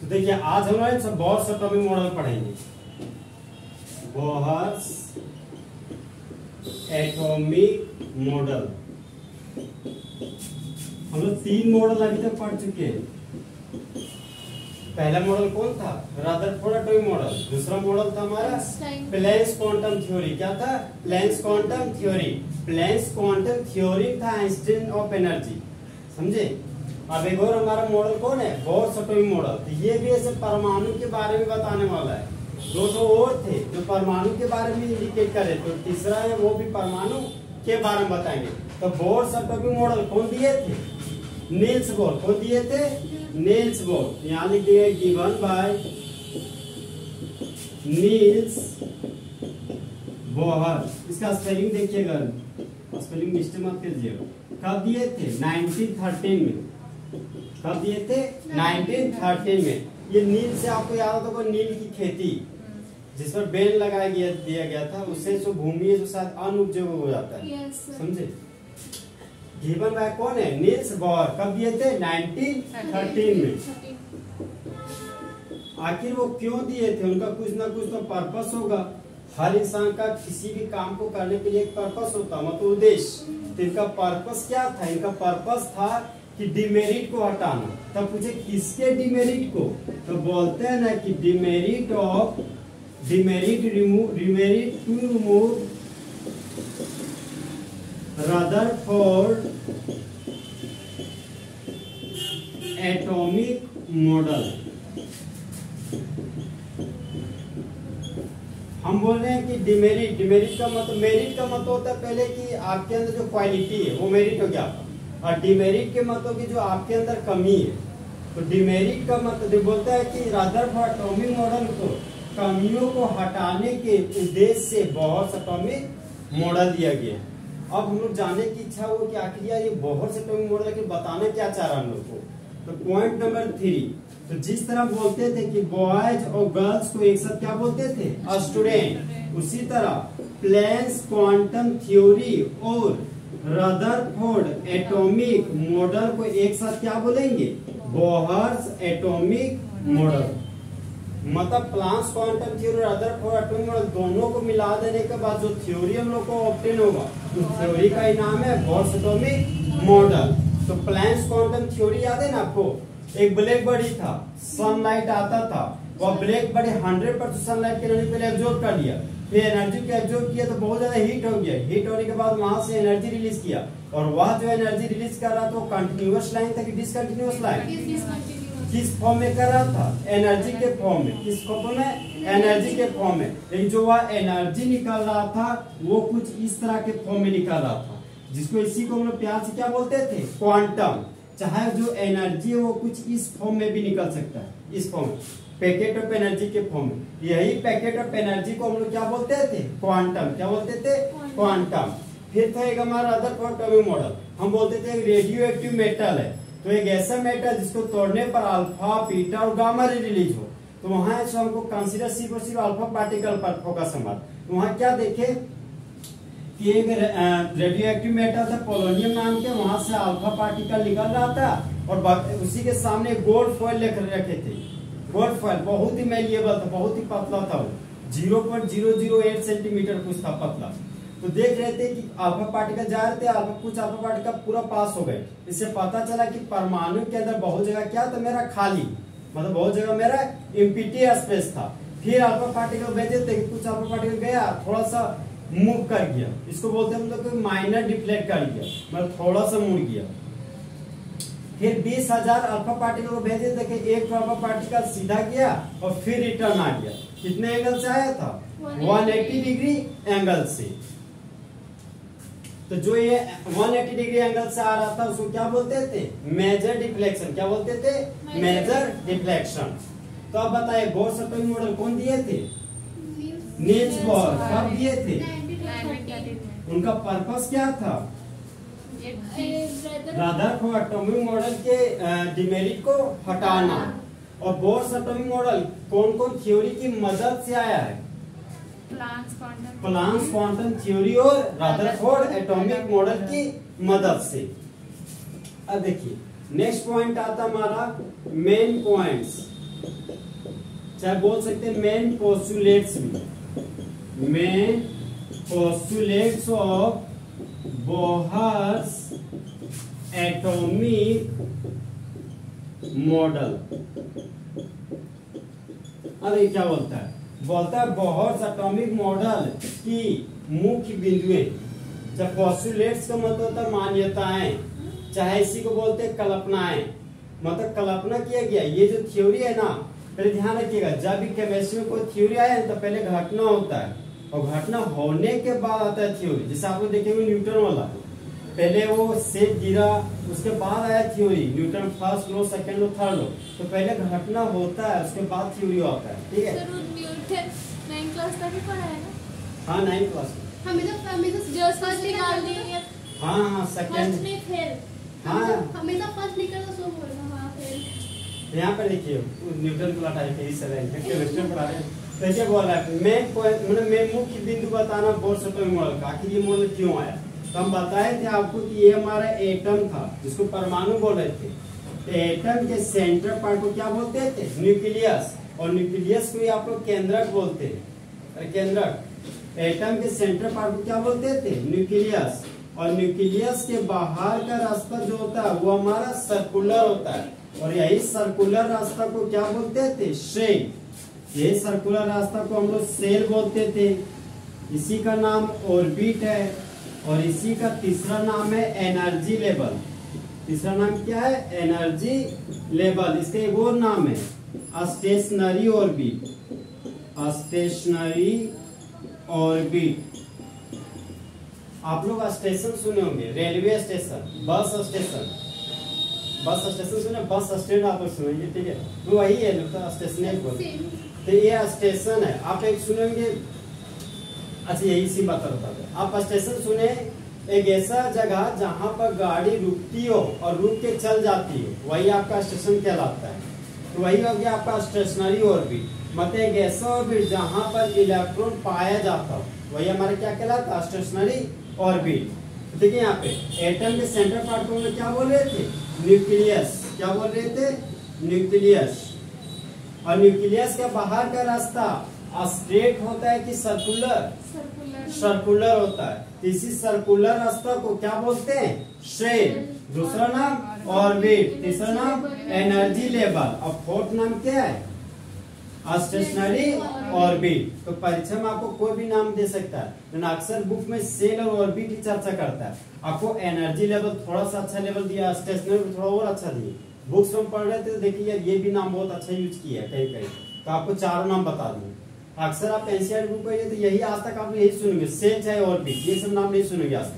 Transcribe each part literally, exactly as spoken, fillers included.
तो देखिए आज हम लोग सब बोर्स एटॉमिक मॉडल पढ़ेंगे। बोर्स एटॉमिक मॉडल हम लोग तीन मॉडल अभी तक पढ़ चुके हैं। पहला मॉडल कौन था? Rutherford atomic model. दूसरा मॉडल था हमारा प्लैंक्स क्वांटम थ्योरी। क्या था? Planck's quantum theory. Planck's quantum theory था आइंस्टाइन ऑफ एनर्जी। समझे? अब एक और हमारा मॉडल कौन है? Bohr's atomic model. तो ये भी ऐसे परमाणु के बारे में बताने वाला है। दो दो और थे जो परमाणु के बारे में इंडिकेट करे, तो तीसरा है वो भी परमाणु के बारे में बताएंगे। तो बोर्स एटॉमिक मॉडल कौन दिए थे? Niels Bohr. कौन दिए थे? Niels Bohr. यहाँ लिख दिए गिवन बाय नील्स बोहर। इसका स्पेलिंग देखिएगा, स्पेलिंग मिस्टेक मत कीजिएगा। कब दिए थे? नाइनटीन थर्टीन में। कब दिए थे? नाइनटीन थर्टीन में। ये नील से आपको याद होगा, नील की खेती जिस पर बैन लगाया गया दिया गया था, उससे जो भूमि है जो शायद अनुपयोगी हो जाता है। yes, समझे? गिवन बाय कौन है? Niels Bohr. कब दिए थे? नाइनटीन थर्टीन में। आखिर वो क्यों दिए थे? उनका कुछ ना कुछ तो पर्पस होगा। हर इंसान का किसी भी काम को करने के लिए एक पर्पस होता, मतलब उद्देश्य। तो इनका पर्पस क्या था? इनका पर्पस था कि डिमेरिट को हटाना। तब पूछे किसके डिमेरिट को? तो बोलते हैं ना कि demerit of demerit remove demerit to remove Rutherford atomic model. हम बोल रहे हैं कि डिमेरिट डिमेरिट का मतलब, मेरिट का मतलब होता है पहले कि आपके अंदर जो क्वालिटी है वो मेरिट हो गया, और डिमेरिट के मतलब की जो आपके अंदर कमी है। तो डिमेरिट का मतलब बोलता है कि रदरफोर्ड एटॉमिक मॉडल को कमियों को हटाने के उद्देश्य से बोहर्स एटॉमिक मॉडल दिया गया। अब हम लोग जानने की इच्छा हो कि आखिर यार ये बोहर्स एटॉमिक मॉडल के बताना क्या चाह रहा है हम लोग को। तो पॉइंट नंबर थ्री, तो जिस तरह बोलते थे कि बॉयज और गर्ल्स को एक साथ क्या बोलते थे? स्टूडेंट। उसी तरह प्लैंक्स क्वांटम थ्योरी और रदरफोर्ड एटॉमिक मॉडल को एक साथ क्या बोलेंगे? Bohr's atomic model. मतलब प्लैंक्स क्वांटम थ्योरी और रदरफोर्ड एटॉमिक मॉडल दोनों को मिला देने के बाद जो थ्योरी हम लोग को ऑब्टेन होगा, उस थ्योरी का ही नाम है बोहर्स एटॉमिक मॉडल। तो प्लैंक्स क्वांटम थ्योरी याद है ना आपको? एक ब्लैक बॉडी था, सनलाइट आता था, वह black body hundred percent sunlight के रहने पहले एब्जॉर्ब कर लिया, फिर एनर्जी को एब्जॉर्ब किया तो बहुत ज्यादा हीट हो गया। हीट होने के बाद वहां से एनर्जी रिलीज किया, और वह जो एनर्जी रिलीज कर रहा था वो कंटिन्यूअस लाइन था कि डिसकंटिन्यूअस लाइन? किस फॉर्म में कर रहा था? एनर्जी के फॉर्म में। किस फॉर्म में? एनर्जी के फॉर्म में। लेकिन जो वह एनर्जी निकल रहा था वो कुछ इस तरह के फॉर्म में निकल रहा था, जिसको इसी को हम लोग प्यार से क्या बोलते थे? क्वांटम। चाहे जो एनर्जी है वो कुछ इस फॉर्म में भी निकल सकता है, इस फॉर्म में, पैकेट ऑफ एनर्जी के फॉर्म में। यही पैकेट ऑफ एनर्जी को हम लोग क्या बोलते थे? क्वांटम। क्या बोलते थे? क्वांटम। फिर था एक हमारा रदरफोर्ड एटॉमिक मॉडल। हम बोलते थे रेडियो एक्टिव मेटल है, तो एक ऐसा मेटल जिसको तोड़ने पर अल्फा, बीटा और गामा रे रिलीज हो, तो वहां से हमको कंसीडर सिर्फ और सिर्फ अल्फा पार्टिकल पर फोकस हमारा। तो वहां क्या देखे कि एक रेडियो एक्टिव मेटल था पोलोनियम नाम के, वहां से अल्फा पार्टिकल निकल रहा था, और उसी के सामने गोल्ड फॉइल लेकर रखे थे। गोल्ड फॉइल बहुत ही मैलिएबल था, बहुत ही पतला था, वो zero point zero zero eight centimetre कुछ था, पतला। तो देख रहे थे कि अल्फा पार्टिकल जा रहे थे, अल्फा कुछ अल्फा पार्टिकल पूरा पास हो गए। इससे पता चला कि परमाणु के अंदर बहुत जगह क्या था? मेरा खाली, मतलब बहुत जगह मेरा एम्प्टी स्पेस था। फिर अल्फा पार्टिकल भेजे थे, कुछ अल्फा पार्टिकल गया, थोड़ा सा मूव कर गया, इसको बोलते हैं मतलब माइनर डिफ्लेक्ट कर गया, मतलब थोड़ा सा मुड़ गया। फिर बीस हजार अल्फा पार्टिकल को भेजे थे, एक अल्फा पार्टिकल सीधा गया और फिर रिटर्न आ गया। कितने एंगल से आया था? एक सौ अस्सी डिग्री एंगल से। तो जो ये एक सौ अस्सी डिग्री एंगल से आ रहा था उसको क्या बोलते थे? Major deflection. क्या बोलते थे? Major deflection. तो अब बताइए बोर्स एटॉमिक मॉडल कौन दिए थे? Niels Bohr. कब दिए थे? उनका पर्पस क्या था? रदरफोर्ड एटॉमिक मॉडल के डिमेरिट को हटाना। और बोर्स एटॉमिक मॉडल कौन कौन थ्योरी की मदद से आया है? प्लैंक्स क्वांटम थ्योरी और रदरफोर्ड एटॉमिक मॉडल की मदद से। अब देखिए नेक्स्ट पॉइंट आता हमारा मेन पॉइंट्स। चाहे बोल सकते हैं मेन पोस्टुलेट्स भी, main postulates of Bohr's atomic model. अरे क्या बोलता है, बोलता है बोहर्स एटॉमिक मॉडल की मुख्य बिंदुएं। जब पोस्टुलेट्स का मतलब होता है मान्यताएं, चाहे इसी को बोलते हैं कल्पनाएं, मतलब कल्पना किया गया। ये जो थ्योरी है ना, पहले ध्यान रखिएगा, जब भी केमिस्ट्री में कोई थ्योरी आया तो पहले घटना होता है और घटना होने के बाद आता है थ्योरी। जैसे आप लोग देखेंगे न्यूटन वाला, पहले वो सेब गिरा, उसके बाद आया theory. Newton first law, second law, third law, तो पहले घटना होता है उसके बाद थ्योरी आता है। ठीक है, नाइन क्लास तक ही पढ़ा है ना? हाँ नाइन क्लास में। हमें तो हमें तो जस्ट फर्स्ट निकाल दी है। हाँ हाँ सेकंड फर्स्ट में फेल। हाँ हमें तो फर्स्ट निकला सो बोलना हां फेल। यहाँ पर देखिए न्यूटन को लटाई के इस तरह केमिस्ट्री पढ़ा रहे हैं। तो क्या बोल रहा है, मैं मतलब मैं मुख्य बिंदु बताना बोर्स एटॉमिक मॉडल का, आखिर ये मॉडल क्यों आया। तो हम बताए थे आपको कि ये हमारा एटम था जिसको परमाणु बोल रहे थे। तो एटम के सेंटर पार्ट को क्या बोलते थे, न्यूक्लियस, और न्यूक्लियस को आप लोग केंद्रक बोलते हैं। केंद्रक, एटम के सेंटर पार्ट को क्या बोलते थे, न्यूक्लियस। और न्यूक्लियस के बाहर का रास्ता जो होता है वो हमारा सर्कुलर होता है, और यही सर्कुलर रास्ता को क्या बोलते थे, शेल। यही सर्कुलर रास्ता को हम लोग सेल बोलते थे। इसी का नाम ऑर्बिट है, और इसी का तीसरा नाम है एनर्जी लेवल। तीसरा नाम क्या है, एनर्जी लेवल। इसका एक और नाम है स्टेशनरी ऑर्बिट, स्टेशनरी ऑर्बिट। आप लोग स्टेशन सुने होंगे, railway station, bus station, bus station सुने, बस स्टैंड आप लोग सुनेंगे। ठीक है, तो वही है जो स्टेशन बोलते। तो ये स्टेशन है, आप एक सुनेंगे। अच्छा यही सी बात होता है, आप स्टेशन सुने, एक ऐसा जगह जहाँ पर गाड़ी रुकती हो और रुक के चल जाती हो, वही आपका स्टेशन कहलाता है। तो वही हो गया आपका स्टेशनरी ऑर्बिट, मतलब एक ऐसा ऑर्बिट जहाँ पर इलेक्ट्रॉन पाया जाता हो, वही हमारा क्या कहलाता है, स्टेशनरी ऑर्बिट। देखिए यहाँ पे एटम के सेंटर पार्ट को हम क्या बोल रहे थे, न्यूक्लियस। क्या बोल रहे थे, न्यूक्लियस। और न्यूक्लियस के बाहर का रास्ता स्ट्रेट होता है कि सर्कुलर, सर्कुलर होता है। इसी सर्कुलर रास्ता को क्या बोलते हैं, शेल। दूसरा नाम ऑर्बिट, तीसरा नाम एनर्जी लेवल, और फोर्थ नाम क्या है, स्टेशनरी ऑर्बिट। तो परीक्षा में आपको कोई भी नाम दे सकता है, लेकिन अक्सर बुक में सेल और ऑर्बिट की चर्चा करता है। आपको एनर्जी लेवल थोड़ा सा अच्छा लेवल दिया, स्टेशनरी थोड़ा और अच्छा दिया। बुक्स में पढ़ रहे थे तो देखिए यार ये भी नाम बहुत अच्छा यूज किया है कहीं कहीं, तो आपको चारों नाम बता दूंगा। अक्सर आप एनसीईआरटी बुक पढ़िए तो यही आज तक आप यही सुनेंगे, सेल चाहे ऑर्बिट, ये सब नाम नहीं सुनेंगे आज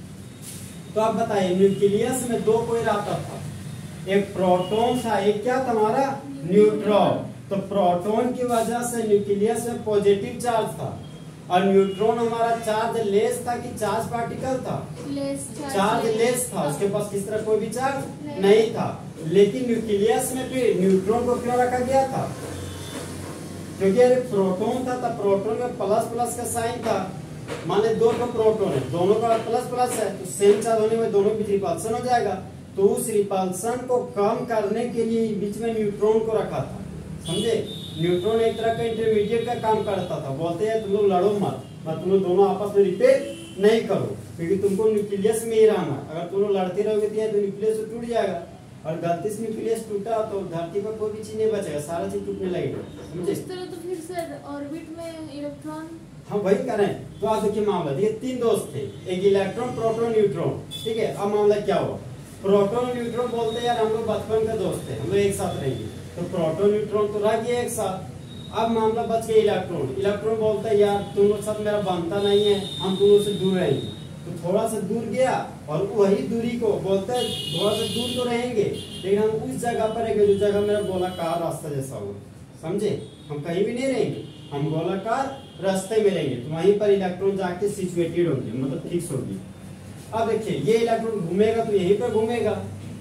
तक। तो आप बताइए न्यूक्लियस में दो कोई रहता था, एक प्रोटॉन था, एक क्या था हमारा, न्यूट्रॉन। तो प्रोटॉन की वजह से न्यूक्लियस में पॉजिटिव चार्ज था, और न्यूट्रॉन हमारा चार्ज लेस था कि चार्ज पार्टिकल था, लेस चार्ज लेस था, उसके पास किस तरह कोई भी चार्ज नहीं, नहीं था। लेकिन न्यूक्लियस में भी न्यूट्रॉन को क्यों रखा गया था, क्योंकि अरे प्रोटॉन था, तो प्रोटॉन में प्लस प्लस का साइन था। माने दो तो प्रोटॉन है, दोनों का प्लस प्लस है, तो सेम चार्ज होने में दोनों बीच रिपल्सन हो जाएगा। तो उस रिपल्सन को कम करने के लिए बीच में न्यूट्रॉन को रखा था, समझे। न्यूट्रॉन एक तरह का इंटरमीडिएट का काम करता था। बोलते हैं तुम लोग लड़ो मत, तुम लोग दोनों आपस में रिपेयर नहीं करो, क्योंकि तुमको न्यूक्लियस में ही रहना। अगर तुम लोग लड़ते रहोगे तो न्यूक्लियस तो टूट जाएगा, और गलती से न्यूक्लियस टूटा तो धरती पर कोई भी चीज नहीं बचेगा, सारा चीज टूटने लगेगा, समझे। इस तरह तो फिर सर ऑर्बिट में इलेक्ट्रॉन, हम वही करें। तो आज देखिए मामला, देखिए तीन दोस्त थे, एक इलेक्ट्रॉन, प्रोटॉन, न्यूट्रॉन। ठीक है, अब मामला क्या हुआ, प्रोटॉन न्यूट्रॉन बोलते हैं यार हम लोग बचपन के दोस्त थे, हम लोग एक साथ रहेंगे। तो प्रोटॉन न्यूट्रॉन तो रह गया एक साथ। अब मामला बच गया इलेक्ट्रॉन। इलेक्ट्रॉन बोलता है यार तुम लोग साथ मेरा बनता नहीं है, हम तुम लोग से दूर रहेंगे। तो थोड़ा सा दूर गया, और वही दूरी को बोलता है थोड़ा सा दूर तो रहेंगे, लेकिन हम उस जगह पर रहेंगे जो जगह मेरा गोलाकार रास्ता जैसा होगा, समझे। हम कहीं भी नहीं रहेंगे, हम गोलाकार रास्ते में रहेंगे। तो वहीं पर इलेक्ट्रॉन जाके सिचुएटेड होंगे, मतलब फिक्स होगी। अब देखिए ये इलेक्ट्रॉन घूमेगा तो यहीं पर घूमेगा।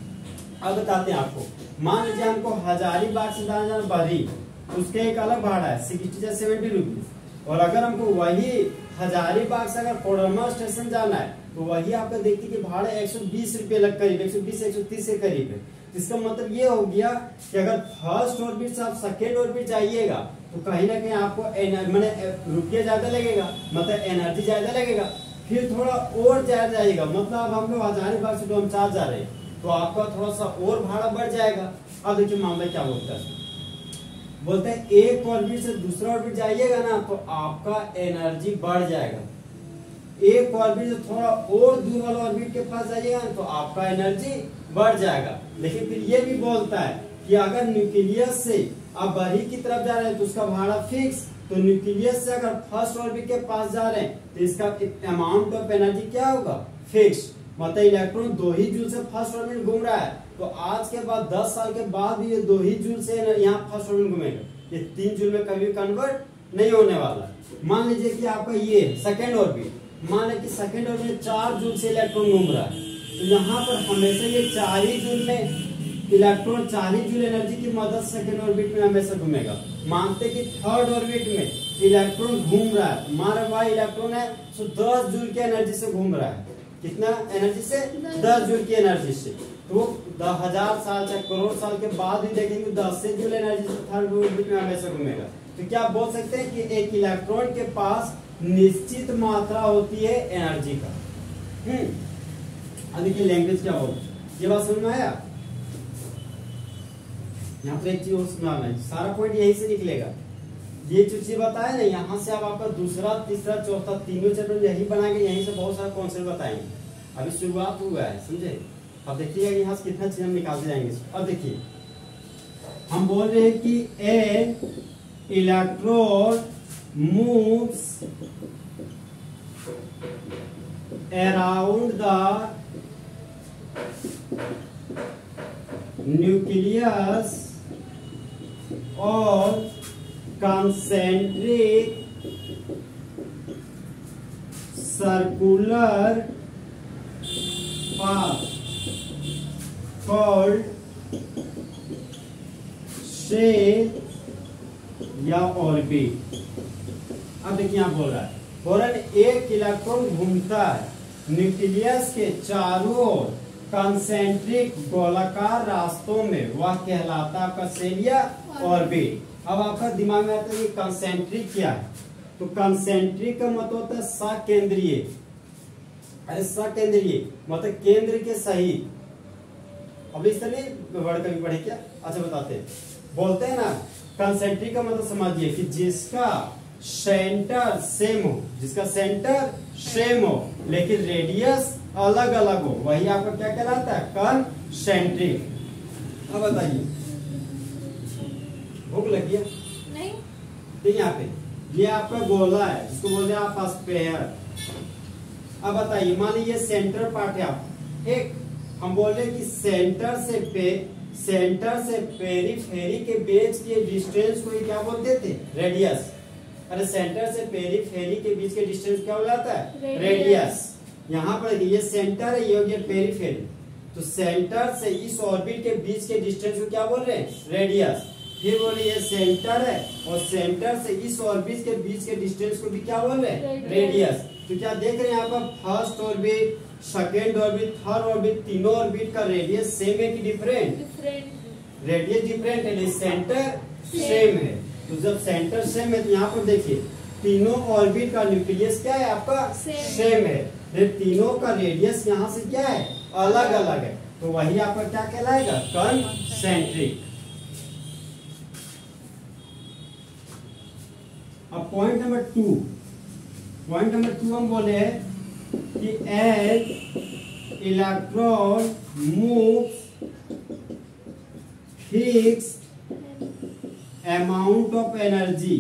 अब बताते हैं आपको, मान लीजिए हमको हजारीबाग से जाना जाना बरी, उसके एक अलग भाड़ा है सिक्सटी या सेवेंटी रुपीज। और अगर हमको वही हजारीबाग से अगर कोडरमा स्टेशन जाना है तो वही आपका देखिए कि भाड़ा एक सौ बीस रुपये लग करीब एक सौ बीस एक सौ तीस के करीब है। इसका मतलब ये हो गया कि अगर फर्स्ट ऑर्बिट से आप सेकेंड ऑर्बिट जाइएगा तो कहीं ना कहीं आपको मैंने रुपया ज्यादा लगेगा, मतलब एनर्जी ज्यादा लगेगा। फिर थोड़ा और ज्यादा जाएगा, मतलब अब हम लोग हजारीबाग से डोमचांच जा रहे हैं तो आपका थोड़ा सा और भाड़ा बढ़ जाएगा। अब देखिए मामला क्या बोलता है, बोलते हैं एक ऑर्बिट से दूसरा ऑर्बिट जाइएगा ना तो आपका एनर्जी बढ़ जाएगा। एक ऑर्बिट से थोड़ा और दूर वाला ऑर्बिट के पास जाइएगा ना तो आपका एनर्जी बढ़ जाएगा। लेकिन फिर ये भी बोलता है कि अगर न्यूक्लियस से आप बाहरी की तरफ जा रहे हैं तो उसका भाड़ा फिक्स, तो न्यूक्लियस से अगर फर्स्ट ऑर्बिट के पास जा रहे हैं तो इसका अमाउंट ऑफ एनर्जी क्या होगा, फिक्स। मतलब इलेक्ट्रॉन दो ही जूल से फर्स्ट ऑर्बिट घूम रहा है तो आज के बाद दस साल के बाद भी ये दो ही जूल से यहाँ फर्स्ट ऑर्बिट घूमेगा, ये तीन जूल में कभी कन्वर्ट नहीं होने वाला। मान लीजिए कि आपका ये सेकेंड ऑर्बिट, मान लें कि सेकेंड ऑर्बिट में चार जूल से इलेक्ट्रॉन घूम रहा है तो यहाँ पर हमेशा ये चार ही जूल में इलेक्ट्रॉन चार ही जूल एनर्जी की मदद से सेकेंड ऑर्बिट में हमेशा घूमेगा। मानते कि थर्ड ऑर्बिट में इलेक्ट्रॉन घूम रहा है, हमारा वह इलेक्ट्रॉन है तो दस जूल की एनर्जी से घूम रहा है, कितना एनर्जी से, दस जूल की एनर्जी से। तो हजार साल चाहे करोड़ साल के बाद भी देखेंगे दस से जूल एनर्जी से थर्ड ऑर्बिट में हमेशा घूमेगा। तो क्या आप बोल सकते हैं कि एक इलेक्ट्रॉन के पास निश्चित मात्रा होती है एनर्जी का। हम्म अब देखिए लैंग्वेज क्या होगा, ये बात समझ में आया। यहाँ पर एक चीज और समझना है, सारा पॉइंट यही से निकलेगा। ये जो चीज बताया ना यहाँ से आप आपका दूसरा तीसरा चौथा तीनों चैप्टर यही बनाएंगे, यहीं से बहुत सारा कॉन्सेप्ट बताएंगे। अभी शुरुआत हुआ है, समझे। अब देखिएगा यहाँ से कितना चीज हम निकालते जाएंगे। अब देखिए हम बोल रहे हैं कि a electron moves around the nucleus और concentric circular path called shell या ऑर्बिट। अब देखिए यहाँ बोल रहा है, बोल रहा है एक इलेक्ट्रॉन घूमता है न्यूक्लियस के चारों ओर कंसेंट्रिक गोलाकार रास्तों में, वह कहलाता है आपका शेल या ऑर्बिट। अब आपका दिमाग में आता है कि कंसेंट्रिक क्या है, तो कंसेंट्रिक का मतलब होता है सकेंद्रीय। अरे सकेंद्रीय मतलब केंद्र के सहित। अब इस तरह वर्ड कभी पढ़े क्या, अच्छा बताते हैं। बोलते हैं ना कंसेंट्रिक का मतलब समझिए कि जिसका सेंटर सेम हो, जिसका सेंटर सेम हो लेकिन रेडियस अलग अलग हो, वही आपका क्या कहलाता है, कंसेंट्रिक। अब बताइए भूख लगी है नहीं, ठीक है। यहाँ पे ये आपका गोला है जिसको बोलते हैं आप स्फीयर। अब बताइए मान लीजिए सेंटर पार्ट है आप एक, हम बोल रहे हैं कि सेंटर से पे सेंटर से पेरीफेरी के बीच के डिस्टेंस को क्या बोलते थे, रेडियस। अरे सेंटर से पेरीफेरी के बीच के डिस्टेंस क्या हो जाता है, रेडियस। यहाँ पर ये सेंटर है, ये हो गया पेरीफेरी। तो सेंटर से इस ऑर्बिट के बीच के डिस्टेंस को क्या बोल रहे हैं, रेडियस। फिर बोले ये सेंटर है और सेंटर से इस ऑर्बिट के बीच के डिस्टेंस को भी क्या बोल रहे हैं, रेडियस। तो क्या देख रहे हैं यहाँ पर first orbit, second orbit, third orbit, तीनों ऑर्बिट का रेडियस सेम है कि डिफरेंट, रेडियस डिफरेंट है, सेंटर सेम है। तो जब सेंटर सेम है तो यहाँ पर देखिए तीनों ऑर्बिट का न्यूक्लियस क्या है आपका, सेम है, तीनों का रेडियस यहाँ से क्या है, अलग अलग है। तो वही आपका क्या कहलाएगा, कंसेंट्रिक। अब point number two, point number two हम बोले कि as electron moves fix amount of energy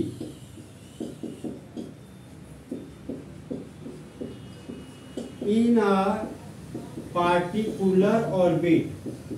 in a particular orbit.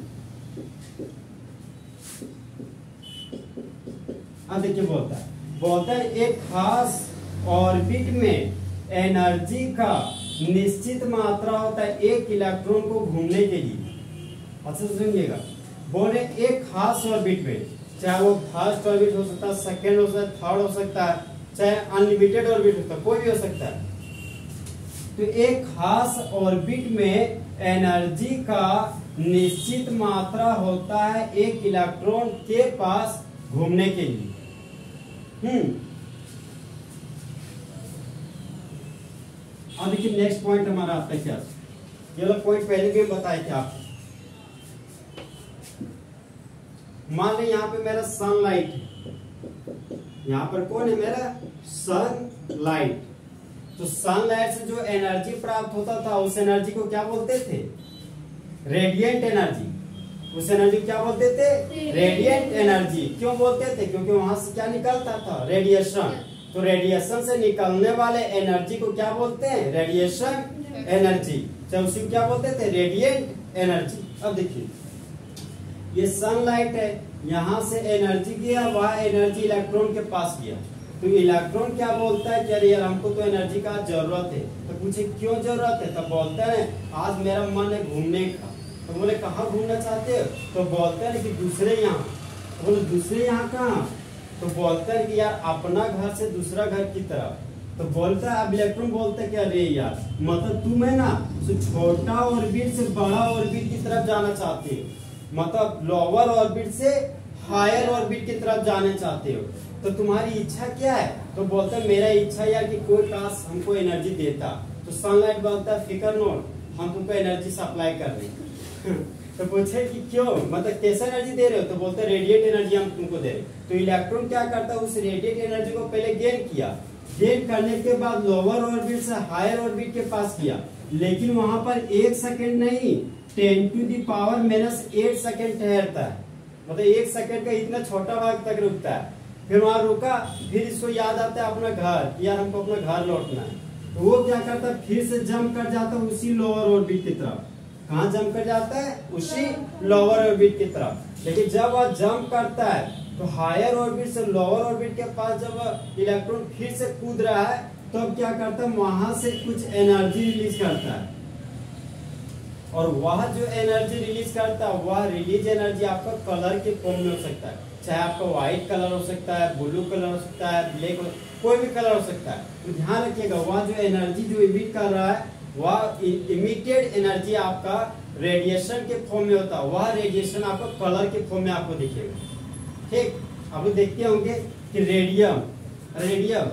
अब देखिए बोलता है बोलता है एक खास ऑर्बिट में एनर्जी का निश्चित मात्रा होता है एक इलेक्ट्रॉन को घूमने के लिए। अच्छा सुनिएगा, बोले एक खास ऑर्बिट में, चाहे वो फर्स्ट ऑर्बिट हो सकता है, सेकेंड हो सकता है, थर्ड हो सकता है, चाहे अनलिमिटेड ऑर्बिट हो सकता है, कोई भी हो सकता है। तो एक खास ऑर्बिट में एनर्जी का निश्चित मात्रा होता है एक इलेक्ट्रॉन के पास घूमने के लिए। हम्म अब देखिए नेक्स्ट पॉइंट हमारा आता है क्या, ये वाला पॉइंट पहले भी बताए थे आपको। मान लीजिए यहाँ पे मेरा सनलाइट है, यहाँ पर कौन है मेरा सनलाइट। तो सनलाइट से जो एनर्जी प्राप्त होता था उस एनर्जी को क्या बोलते थे, रेडिएंट एनर्जी। उस एनर्जी को क्या बोलते थे, रेडिएंट एनर्जी। क्यों बोलते थे, क्योंकि वहां से क्या निकलता था, रेडिएशन। तो रेडिएशन से निकलने वाले एनर्जी को क्या बोलते हैं, रेडिएशन एनर्जी। तो उसी को क्या बोलते थे, रेडिएंट एनर्जी। अब देखिए ये सनलाइट है, यहाँ से एनर्जी गया, वह एनर्जी इलेक्ट्रॉन के पास गया। तो इलेक्ट्रॉन क्या बोलता है कि अरे यार हमको तो एनर्जी का जरूरत है। तो पूछे क्यों जरूरत है, तो बोलता है आज मेरा मन है घूमने का। तो बोले कहाँ घूमना चाहते हो, तो बोलते हैं कि दूसरे यहाँ। तो बोले दूसरे यहाँ कहाँ, तो बोलता है कि यार अपना घर से दूसरा घर की तरफ। तो बोलता है अब इलेक्ट्रॉन बोलता है कि अरे यार मतलब तुम है ना तो छोटा ऑर्बिट से बड़ा ऑर्बिट की तरफ जाना चाहते हो, मतलब लोअर ऑर्बिट से हायर ऑर्बिट की तरफ जाना चाहते हो। तो तुम्हारी इच्छा क्या है, तो बोलता है मेरा इच्छा यार कि कोई काश हमको एनर्जी देता। तो सनलाइट बोलता है फिकर नोट, हम तुमको एनर्जी सप्लाई कर रहे हैं। तो पूछे कि क्यों, मतलब कैसा एनर्जी दे रहे हो, तो बोलते हैं रेडिएट एनर्जी हम तुमको दे रहे। तो इलेक्ट्रॉन क्या करता है, उस रेडिएट एनर्जी को पहले गेन किया, गेन करने के बाद लोअर ऑर्बिट से हायर ऑर्बिट के पास किया। लेकिन वहां पर एक सेकेंड नहीं, ten to the power minus eight second ठहरता है, मतलब एक सेकेंड का इतना छोटा भाग तक रुकता है। फिर वहां रुका, फिर इसको याद आता है अपना घर, यार हमको अपना घर लौटना है। तो वो क्या करता है, फिर से जंप कर जाता है उसी लोअर ऑर्बिट की तरफ। कहाँ जंप कर जाता है, उसी लोअर ऑर्बिट की तरफ। लेकिन जब वह जंप करता है तो हायर ऑर्बिट से लोअर ऑर्बिट के पास जब इलेक्ट्रॉन फिर से कूद रहा है तो अब क्या करता है, वहां से कुछ एनर्जी रिलीज करता है। और वह जो एनर्जी रिलीज करता है वह रिलीज एनर्जी आपका कलर के फॉर्म में हो सकता है, चाहे आपका व्हाइट कलर हो सकता है, ब्लू कलर हो सकता है, ब्लैक, कोई भी कलर हो सकता है। तो ध्यान रखिएगा वह जो एनर्जी जो इमिट कर रहा है वह इमिटेड एनर्जी आपका रेडिएशन के फॉर्म में होता है, वह रेडिएशन आपको कलर के फॉर्म में आपको दिखेगा। ठीक, आप लोग देखते होंगे कि रेडियम रेडियम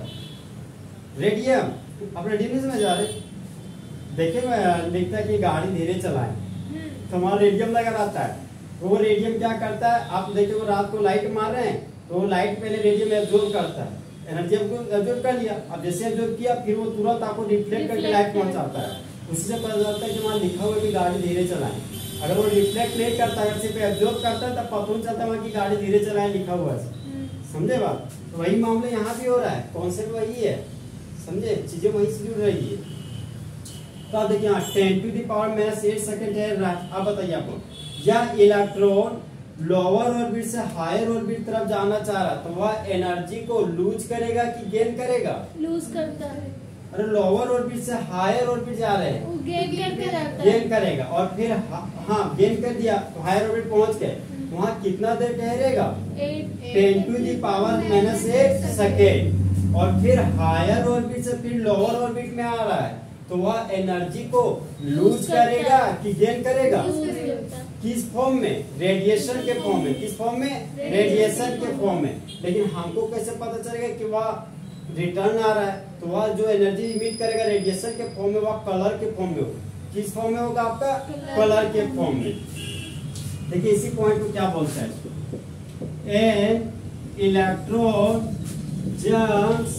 रेडियम आप रेडियम नहीं समझ आ रहे, देखिए मैं लिखता है कि गाड़ी धीरे चलाएं तो हमारा रेडियम लगा रहता है। तो वो रेडियम क्या करता है, आप देखिए वो रात को लाइट मार रहे हैं तो वो लाइट पहले रेडियम एब्जॉर्ब करता है, एनर्जी एब्जॉर्ब कर लिया। अब जैसे एब्जॉर्ब किया फिर वो तुरंत आपको रिफ्लेक्ट करके लाइट पहुंचाता है। उसी से पता चलता है कि वहाँ लिखा हुआ कि गाड़ी धीरे चलाएं। अगर वो रिफ्लेक्ट नहीं करता है, सिर्फ एब्जॉर्ब करता है तब पता नहीं चलता वहाँ की गाड़ी धीरे चलाएं लिखा हुआ है। समझे बात, तो वही मामला यहाँ भी हो रहा है, कॉन्सेप्ट वही है, समझे, चीजें वही से जुड़ रही है। तो आप देखिए यहाँ ten to the power minus eight second है रहा है। अब बताइए आपको, यह इलेक्ट्रॉन लोअर ऑर्बिट से हायर ऑर्बिट तरफ जाना चाह रहा तो वह एनर्जी को लूज करेगा कि गेन करेगा, लूज करता है। अरे लोअर ऑर्बिट से हायर ऑर्बिट जा रहे हैं, वो गेन करके जाता है, गेन करेगा। और फिर हाँ गेन कर दिया तो हायर ऑर्बिट पहुंच गए, वहाँ कितना देर ठहरेगा, ten to the power minus eight second. और फिर हायर ऑर्बिट से फिर लोअर ऑर्बिट में आ रहा है तो वह एनर्जी को लूज करेगा कि गेन करेगा, किस फॉर्म में, रेडिएशन के फॉर्म में। किस फॉर्म में, रेडिएशन के फॉर्म में। लेकिन हमको कैसे पता चलेगा कि वह रिटर्न आ रहा है, तो वह जो एनर्जी इमिट करेगा रेडिएशन के फॉर्म में वह कलर के फॉर्म में होगा। किस फॉर्म में होगा आपका, कलर के फॉर्म में। देखिए इसी पॉइंट को क्या बोलता है, an electron jumps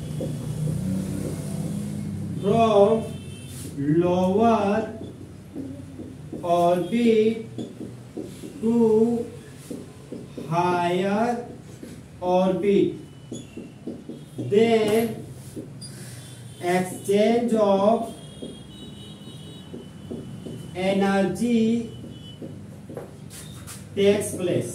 from lower orbit to higher orbit, then exchange of energy takes place।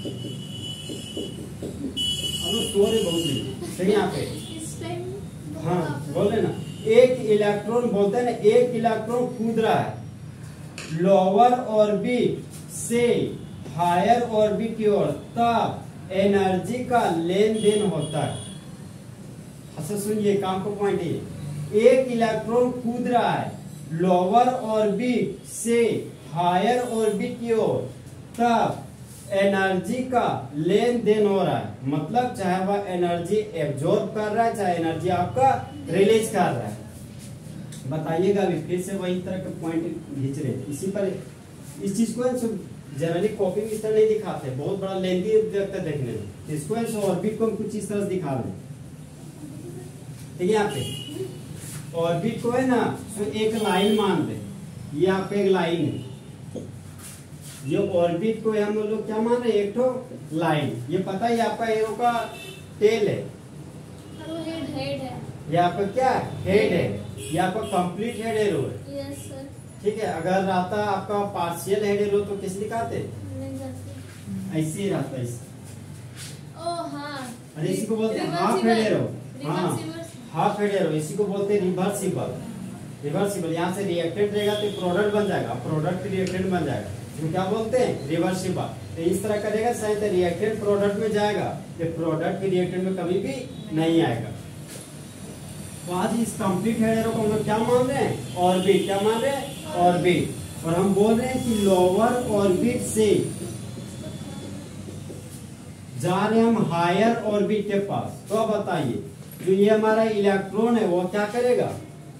हम लोग सो रहे बहुत नहीं यहाँ पे, इस टाइम हाँ बोल रहे ना, एक इलेक्ट्रॉन बोलते हैं ना, एक इलेक्ट्रॉन कूद रहा है लोअर ऑर्बिट से हायर ऑर्बिट की ओर, तब एनर्जी का लेन देन होता है। अच्छा सुनिए काम को पॉइंट है, एक इलेक्ट्रॉन कूद रहा है लोअर ऑर्बिट से हायर ऑर्बिट की ओर, तब एनर्जी का लेन देन हो रहा है, मतलब चाहे वह एनर्जी एब्जॉर्ब कर रहा है चाहे एनर्जी आपका रिलीज कर रहा है। बताइएगा अभी फिर से वही तरह के पॉइंट खींच रहे थे इसी पर। इस चीज को जनरली कॉपी में इस तरह नहीं दिखाते, बहुत बड़ा लेंथी लगता है देखने में। इसको ऑर्बिट को हम कुछ इस तरह से दिखा रहे हैं, ठीक है। यहाँ पे ऑर्बिट को है ना, तो एक लाइन मान दे, ये आपका एक लाइन है, ये ऑर्बिट को हम लोग क्या मान रहे हैं, एक तो लाइन। ये पता है आपका एरो का टेल है, हेड हेड है, ये आपका क्या हेड है, ये आपका कंप्लीट हेड एरो है। Yes sir. ठीक है, अगर रहता आपका पार्शियल हेड एरो तो किस दिखाते, नहीं जाते, ऐसे ही रहता है। ओ हाँ, अरे इसी को बोलते हैं हाफ हेड एरो। हाँ, रिवर्सिबल। हाफ हेड एरो, इसी को बोलते हैं रिवर्सिबल। रिवर्सिबल, यहाँ से रिएक्टेंट रहेगा तो प्रोडक्ट बन जाएगा, प्रोडक्ट रिएक्टेंट बन जाएगा, तो क्या बोलते हैं रिवर्सिबल। तो इस तरह करेगा शायद रिएक्टेंट प्रोडक्ट में जाएगा, ये प्रोडक्ट की रिएक्टेंट में कभी भी नहीं आएगा। तो आज इस कंप्लीट हेड एरो को हम लोग क्या मान रहे हैं, ऑर्बिट। क्या मान रहे हैं, ऑर्बिट। और हम बोल रहे हैं कि लोअर ऑर्बिट से जा रहे हम हायर ऑर्बिट के पास। तो अब बताइए, जो ये हमारा इलेक्ट्रॉन है वो क्या करेगा,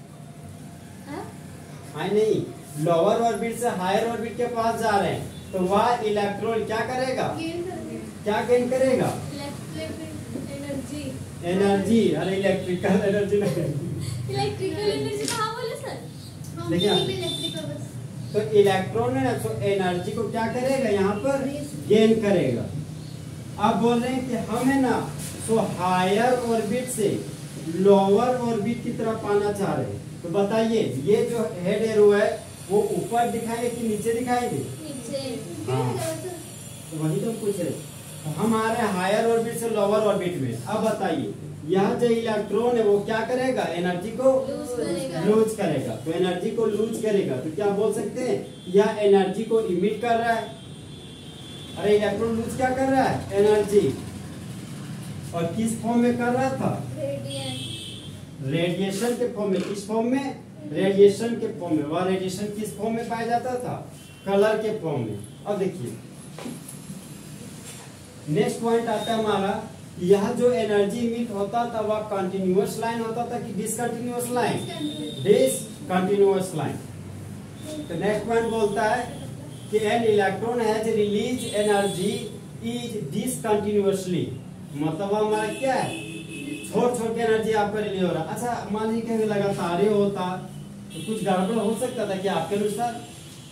हाँ नहीं, लोअर ऑर्बिट से हायर ऑर्बिट के पास जा रहे हैं, तो वह इलेक्ट्रॉन क्या करेगा, क्या गेन करेगा, एनर्जी। एनर्जी। अरे इलेक्ट्रिकल एनर्जी नहीं, इलेक्ट्रिकल एनर्जी कहाँ बोले सर, देखिए इलेक्ट्रिकल बस। तो इलेक्ट्रॉन है ना, तो एनर्जी को क्या करेगा, यहाँ पर गेन करेगा। अब बोल रहे हैं कि हम है ना, तो हायर ऑर्बिट से लोअर ऑर्बिट की तरफ आना चाह रहे हैं। तो बताइए, ये जो हेड एरो है वो ऊपर दिखाएंगे कि नीचे दिखाएंगे, नीचे। हाँ, तो वही तो पूछ रहे। तो हम आ रहे हैं हायर ऑर्बिट से लोअर ऑर्बिट में। अब बताइए, यह जो इलेक्ट्रॉन है वो क्या करेगा, एनर्जी को लूज करेगा। लूज करेगा। तो एनर्जी को लूज करेगा तो क्या बोल सकते हैं, यह एनर्जी को इमिट कर रहा है। अरे इलेक्ट्रॉन लूज क्या कर रहा है, एनर्जी। और किस फॉर्म में कर रहा था, रेडिएशन के फॉर्म में। किस फॉर्म में, रेडिएशन के फॉर्म में। वह रेडिएशन किस फॉर्म में पाया जाता था, कलर के फॉर्म में। अब देखिए नेक्स्ट पॉइंट आता है हमारा, यह जो एनर्जी इमिट होता था वह कंटिन्यूअस लाइन होता था कि डिसकंटिन्यूअस लाइन, डिसकंटिन्यूअस लाइन। तो नेक्स्ट पॉइंट बोलता है कि an electron has release energy is discontinuously, मतलब हमारा क्या है, छोट छोट के एनर्जी आपका रिलीज हो रहा है। अच्छा मान लीजिए कि लगातार होता तो कुछ गड़बड़ हो सकता था कि आपके अनुसार।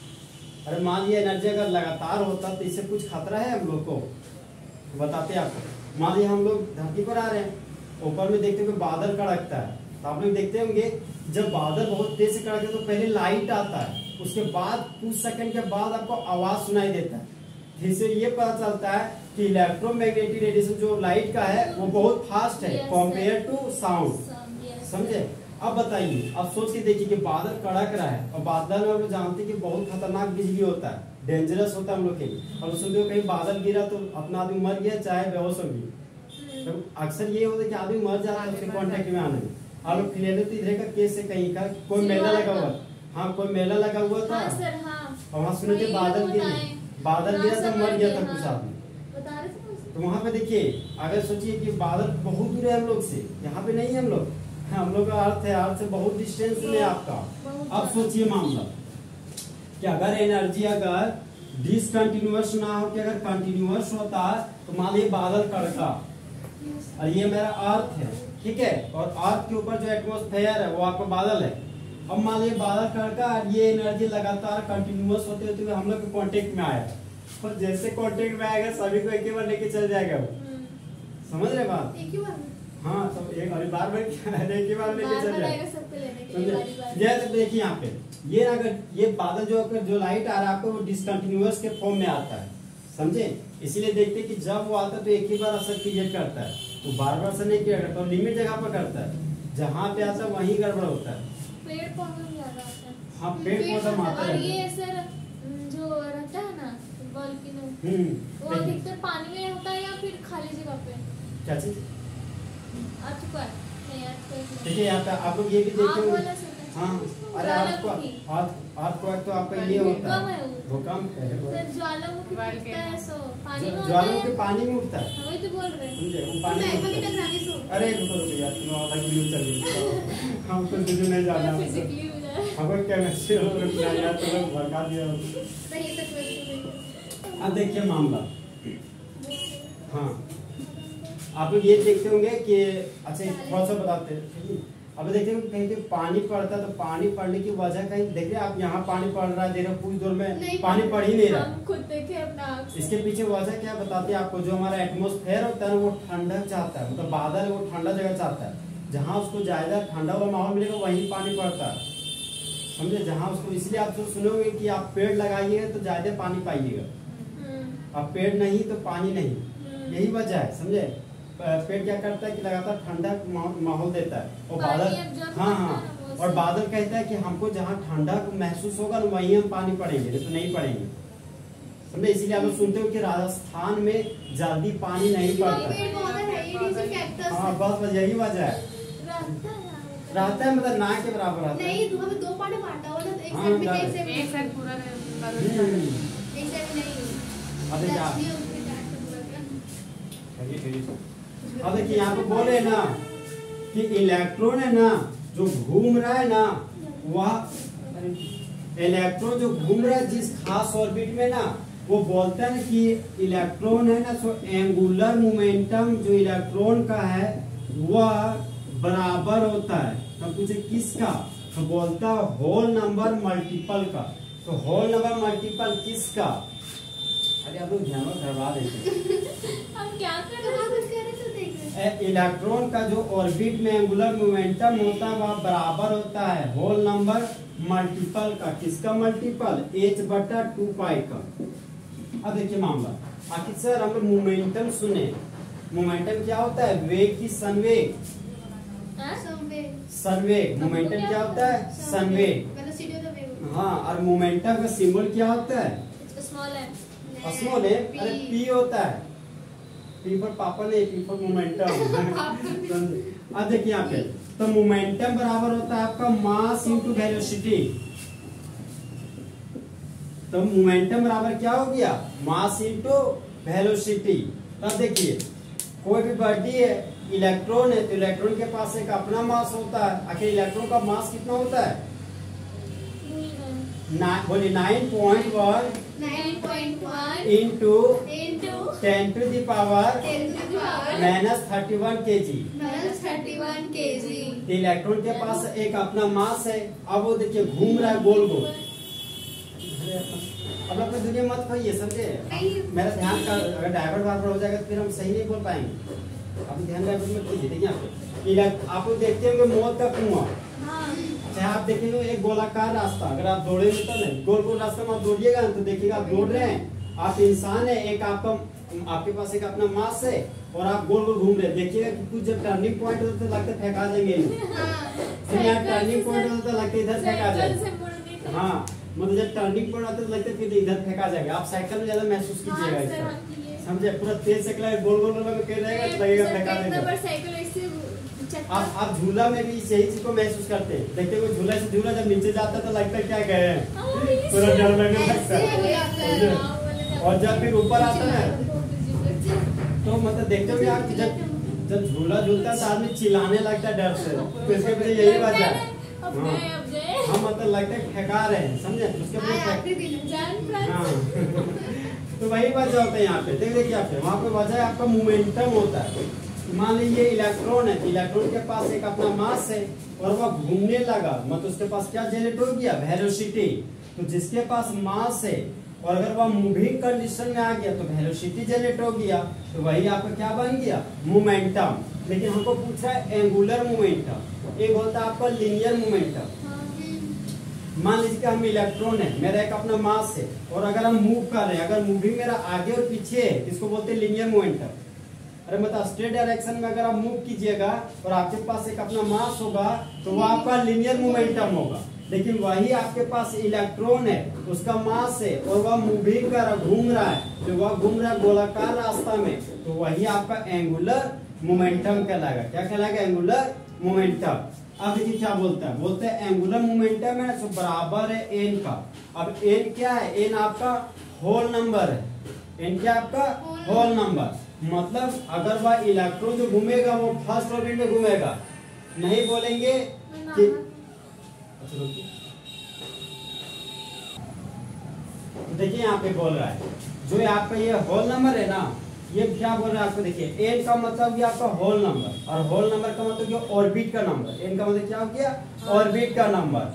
अरे मान लीजिए एनर्जी अगर लगातार होता तो इससे कुछ खतरा है हम लोग को, बताते हैं आपको। मान लीजिए हम लोग धरती पर आ रहे हैं, ऊपर में देखते हुए बादल कड़कता है, तो आप लोग देखते होंगे जब बादल बहुत तेज से कड़कते तो पहले लाइट आता है, उसके बाद कुछ सेकंड के बाद आपको आवाज सुनाई देता है। इससे ये पता चलता है कि इलेक्ट्रोमैग्नेटिक रेडिएशन जो लाइट का है वो बहुत फास्ट है कंपेयर टू साउंड, समझे। अब बताइए, अब सोच के देखिए कि बादल कड़क रहा है और बादल में हम लोग जानते हैं कि बहुत खतरनाक बिजली होता है, डेंजरस होता है हम लोग के लिए। और उसमें कहीं बादल गिरा तो अपना आदमी मर गया चाहे बेहोश हो गया। तो अक्सर ये होता है कि आदमी मर जाता है उसके कांटेक्ट में आने में। आप लोग फिलहाल तो इधर का केस है कहीं का, कोई मेला लगा हुआ, हाँ कोई मेला लगा हुआ था, हाँ सर, हाँ। और वहाँ सुने थे बादल गिरे, बादल गिरा तो मर गया था कुछ आदमी। बता रहे थे तो वहाँ पे देखिए, अगर सोचिए कि बादल बहुत दूर है हम लोग से, यहाँ पे नहीं है हम लोग, हम लोग का अर्थ है, अर्थ से बहुत डिस्टेंस में आपका। अब सोचिए मामला कि अगर एनर्जी अगर डिसकंटिन्यूअस ना हो कि अगर कंटिन्यूअस होता तो मान लीजिए बादल कड़का, और ये मेरा अर्थ है, ठीक है, और अर्थ के ऊपर जो एटमॉस्फेयर है वो आपका बादल है। अब मान लीजिए बादल कड़का और ये एनर्जी लगातार कंटिन्यूअस होते होते हुए हम लोग के कांटेक्ट में आया, और जैसे कांटेक्ट में आएगा सभी को एक ही बार लेके चल जाएगा वो, समझ रहे बात, एक ही बार। हाँ तो एक बार बार बार एक ही बार लेके चल जाएगा। जैसे देखिए यहाँ पे ये अगर ये बादल जो जो लाइट आ रहा है आपको वो डिसकंटिन्यूअस के फॉर्म में आता है, समझे। इसीलिए देखते कि जब वो आता है तो एक ही बार असर क्रिएट करता है, तो बार बार असर नहीं किया करता, तो लिमिट जगह पर करता है, जहाँ पे आता है वहीं गड़बड़ होता है। पेड़ पौधों में ज्यादा आता है, हाँ पेड़ पौधा में आता और है। ये सर जो रहता है ना वोल्केनो, वो हम्म, अधिकतर पानी में होता है या फिर खाली जगह पे, क्या चीज, अर्थ पर नहीं, अर्थ पर नहीं। देखिए यहाँ पे आप लोग ये भी देखे आप होंगे, बोला सर। हाँ, अरे आपको हाथ हाथ को तो आपका ये होता है भूकंप है। सर ज्वालामुखी फटता है सो पानी में होता है। ज्वालामुखी पानी में उठता है। वही तो बोल रहे हैं। समझे वो पानी में उठता है। अरे रुको रुको यार तुम वाला वीडियो चल रही है। हमको तुझे नहीं जाना है। फिजिकली हो जाए। हमको केमिस्ट्री हो रहा है यार तो लोग भड़का दिया। नहीं सच में। अब देखिए मामला। हाँ आप लोग ये देखते होंगे कि अच्छा थोड़ा सा बताते हैं। अब देखते हैं कहीं पे पानी पड़ता है तो पानी पड़ने की वजह कहीं देख रहे आप यहाँ पानी पड़ रहा है देर पूरी दूर में पानी पड़ ही नहीं रहा। हम खुद देखे अपना। इसके पीछे वजह क्या बताते हैं आपको। जो हमारा एटमॉस्फेयर होता है वो ठंडक चाहता है, मतलब बादल वो ठंडा जगह चाहता है। जहाँ उसको ज्यादा ठंडा वाला माहौल मिलेगा वहीं पानी पड़ता है, समझे। जहाँ उसको इसलिए आप जो सुनोगे कि आप पेड़ लगाइएगा तो ज्यादा पानी पाइएगा, अब पेड़ नहीं तो पानी नहीं, यही वजह है, समझे। पेड़ क्या करता है कि लगातार ठंडा माहौल देता है और बादल हाँ हाँ और बादल कहता है कि हमको जहाँ ठंडा महसूस होगा ना वहीं हम पानी पड़ेंगे, नहीं तो नहीं पड़ेंगे, समझे। इसीलिए आप लोग सुनते हो कि राजस्थान में जल्दी पानी नहीं पड़ता। हाँ बस बस यही वजह है। रहता है मतलब ना के बराबर रहता है। नहीं हमें दो पार्ट बांटा हुआ ना, एक हाँ, साइड में एक साइड एक साइड पूरा हम्म, एक साइड में नहीं। अब देखिए आप- दक्षिणी उसके साइड से पूरा क्या? अब देखिए यहाँ पे बोले ना कि इलेक्ट्रॉन है ना जो घूम रहा है ना वह इलेक्ट्रॉन जो घूम रहा है जिस खास ऑर्बिट में ना वो बोलते हैं कि इलेक्ट्रॉन है ना सो एंगुलर मोमेंटम जो इलेक्ट्रॉन का है वह बराबर होता है। तो पूछे किसका, तो बोलता है होल नंबर मल्टीपल का। तो होल नंबर मल्टीपल किसका। अरे आप लोग ध्यान करवा देते हम क्या कर कहाँ रहे कुछ कह रहे थे देख रहे हैं। इलेक्ट्रॉन का जो ऑर्बिट में एंगुलर मोमेंटम होता है वह बराबर होता है होल नंबर मल्टीपल का। किसका मल्टीपल, एच बटा टू पाई का। अब देखिए मामला, आखिर सर हम लोग मोमेंटम सुने, मोमेंटम क्या होता है, वेग की संवेग, संवेग। संवेग मोमेंटम क्या होता है, संवेग। Velocity of the wave. हाँ और मोमेंटम का सिंबल क्या होता है, स्मॉल है। स्मॉल है। अरे पी होता है, पी पर पापा नहीं, पी पर मोमेंटम। अब देखिए यहाँ पे तो मोमेंटम बराबर होता है आपका मास इंटू वेलोसिटी। तो मोमेंटम बराबर क्या हो गया, मास इंटू वेलोसिटी। तब देखिए कोई भी बॉडी है, इलेक्ट्रॉन है तो इलेक्ट्रॉन के पास एक अपना मास होता है। आखिर इलेक्ट्रॉन का मास कितना होता है, ना बोलिए nine point one nine point one into into ten to the power ten to the power minus thirty one K G. Minus thirty one kg. Electron के पास एक अपना मास है। अब वो देखिए घूम रहा है गोल गोल। अब अपनी दुनिया मत खाइए, समझे। मेरा ध्यान का अगर डाइवर्ट बार बार हो जाएगा तो फिर हम सही नहीं बोल पाएंगे। आप ध्यान डाइवर्ट मत कीजिए। देखिए आप आप लोग देखते होंगे मौत का कुआं, चाहे आप देखेंगे एक गोलाकार रास्ता, अगर आप दौड़ेंगे तो नहीं, गोल गोल रास्ते में आप दौड़िएगा तो देखिएगा आप दौड़ रहे हैं, आप इंसान है, एक आपका आपके पास एक अपना मास है और आप गोल गोल घूम रहे हैं। देखिएगा कि कुछ जब टर्निंग पॉइंट होता है लगता है फेंका देंगे, यहाँ टर्निंग पॉइंट होता है लगता है इधर फेंका जाएगा। हाँ मतलब जब टर्निंग पॉइंट आता है लगता है फिर इधर फेंका जाएगा। आप साइकिल में ज्यादा महसूस कीजिएगा इसका, समझे। पूरा तेज से गोल गोल में कह रहेगा लगेगा फेंका देगा। आप आप झूला में भी यही चीज को महसूस करते हैं। देखते हुए झूला से झूला जब नीचे जाता है तो लगता है क्या गए हैं, पूरा डर लगने लगता है। और जब फिर ऊपर आता है तो मतलब देखते हुए आप जब जब झूला झूलता है तो आदमी चिल्लाने लगता है डर से। तो इसके पीछे यही वजह है। हम मतलब लगता है फेंका रहे हैं, समझे। उसके पीछे हाँ तो वही वजह होता है यहाँ पे। देख देखिए आप वहाँ पे वजह आपका मोमेंटम होता है। मान लीजिए इलेक्ट्रॉन है, इलेक्ट्रॉन के पास एक अपना मास है और वह घूमने लगा, मतलब उसके पास क्या जनरेट हो गया, वेलोसिटी। तो जिसके पास मास है और अगर वह मूविंग कंडीशन में आ गया तो वेलोसिटी जनरेट हो गया, तो वही आपका क्या बन गया, मोमेंटम। लेकिन हमको पूछा है एंगुलर मोमेंटम, एक होता है आपका लीनियर मोमेंटम। मान लीजिए कि हम इलेक्ट्रॉन है, मेरा एक अपना मास है और अगर हम मूव कर रहे हैं, अगर मूविंग मेरा आगे और पीछे है, इसको बोलते हैं लीनियर मोमेंटम। अरे मतलब स्ट्रेट डायरेक्शन में अगर आप मूव कीजिएगा और आपके पास एक अपना मास होगा तो वो आपका लीनियर मोमेंटम होगा। लेकिन वही आपके पास इलेक्ट्रॉन है, उसका मास है और वह मूविंग कर घूम रहा है, तो वह घूम रहा है गोलाकार रास्ता में, तो वही आपका एंगुलर मोमेंटम कहलाएगा। क्या कहलाएगा, एंगुलर मोमेंटम। अब देखिए क्या बोलता है, बोलते हैं एंगुलर मोमेंटम है तो बराबर है एन का। अब एन क्या है, एन आपका होल नंबर है, एन क्या आपका होल नंबर, मतलब अगर वह इलेक्ट्रॉन जो घूमेगा वो फर्स्ट ऑर्बिट में घूमेगा, नहीं बोलेंगे कि देखिए यहाँ पे बोल रहा है जो आपका ये होल नंबर है ना, ये क्या बोल रहा है आपको, देखिए एन का मतलब ये आपका होल नंबर, और होल नंबर का मतलब ये ऑर्बिट का नंबर, एन का मतलब क्या हो गया, ऑर्बिट का नंबर।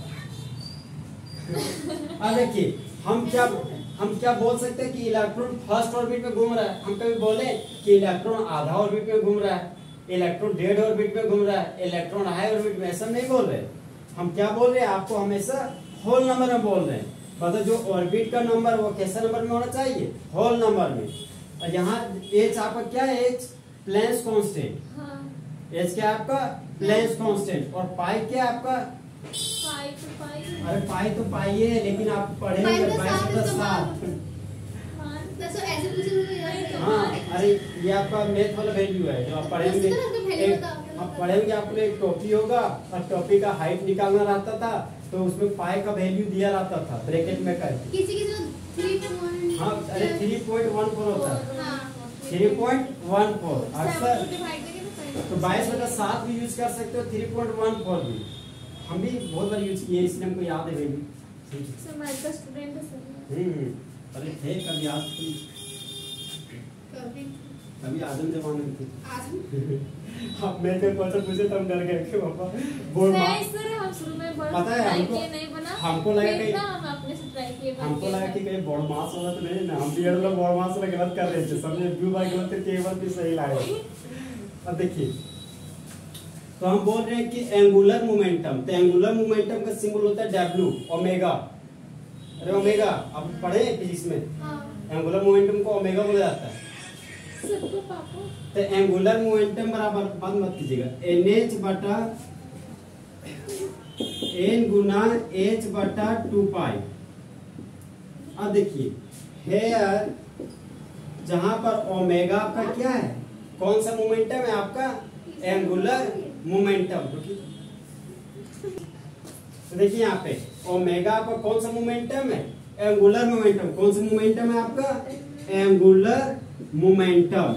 अब देखिए हम क्या हम क्या बोल सकते हैं कि इलेक्ट्रॉन फर्स्ट ऑर्बिट में घूम रहा है, हम कभी बोले कि इलेक्ट्रॉन आधा ऑर्बिट में घूम रहा है, इलेक्ट्रॉन डेढ़ ऑर्बिट में घूम रहा है, इलेक्ट्रॉन हाई ऑर्बिट में, ऐसा नहीं बोल रहे। हम क्या बोल रहे हैं, आपको हमेशा होल नंबर में बोल रहे हैं, मतलब जो ऑर्बिट का नंबर वो कैसा नंबर में होना चाहिए, होल नंबर में। और यहाँ एच आपका क्या है, एच प्लेन्स कांस्टेंट, हाँ, एच क्या है आपका प्लेन्स कांस्टेंट, और पाई क्या है आपका, पाई तो पाई है। अरे पाई तो पाई है लेकिन आप पढ़े पाई होंगे तो बाईस सात बटा तो सात। मान तो ऐसे पूछे तो याद है। हाँ अरे ये आपका मैथ वाला वैल्यू है जो आप पढ़ेंगे, उसी तरह का value एक- होता है। आप पढ़ेंगे आपको एक टॉपी होगा और टॉपी का हाइट निकालना रहता था, तो उसमें पाई का वैल्यू दिया रहता था ब्रैकेट में करके। किसी किसी को थ्री पॉइंट हाँ अरे थ्री पॉइंट वन फोर होता है, हाँ। थ्री पॉइंट वन फोर अक्सर, डिवाइड करके ना करेंगे। तो बाईस बटा सात भी यूज कर सकते हो, थ्री पॉइंट वन फोर भी हम भी बहुत बार यूज किए, इसलिए हमको याद है वैल्यू। समाज का स्टूडेंट है सर। हम्म अरे थे कभी आज कभी कभी आदम जमाने में थे। आज अब मैं जब क्वेश्चन पूछे तब डर गए कि पापा बोल मार, नहीं सर, हम शुरू में बड़ा पता है ट्राई हमको- किए, नहीं बना, हमको लगा फिर कि- ना हम अपने से ट्राई किए, बन हमको गया। लगा कि कहीं बॉड मास वाला तो नहीं ना, हम भी ये लोग बॉड मास वाला गलत कर रहे थे, सबने दो बार गलत करके एक बार भी सही लाए। अब देखिए तो हम बोल रहे हैं कि एंगुलर मोमेंटम, तो एंगुलर मोमेंटम का सिंबल होता है डब्ल्यू, ओमेगा। अरे ओमेगा आप पढ़े फिजिक्स में, हाँ एंगुलर मोमेंटम को ओमेगा बोला जाता है। सबको पापा तो एंगुलर मोमेंटम बराबर बंद मत कीजिएगा, एन एच बटा एन गुना एच बटा टू पाई। अब देखिए हेयर जहां पर ओमेगा आपका क्या है, कौन सा मोमेंटम है आपका, एंगुलर मोमेंटम। तो देखिए यहाँ पे ओमेगा आपका कौन सा मोमेंटम है, एंगुलर मोमेंटम। कौन सा मोमेंटम है आपका, एंगुलर मोमेंटम।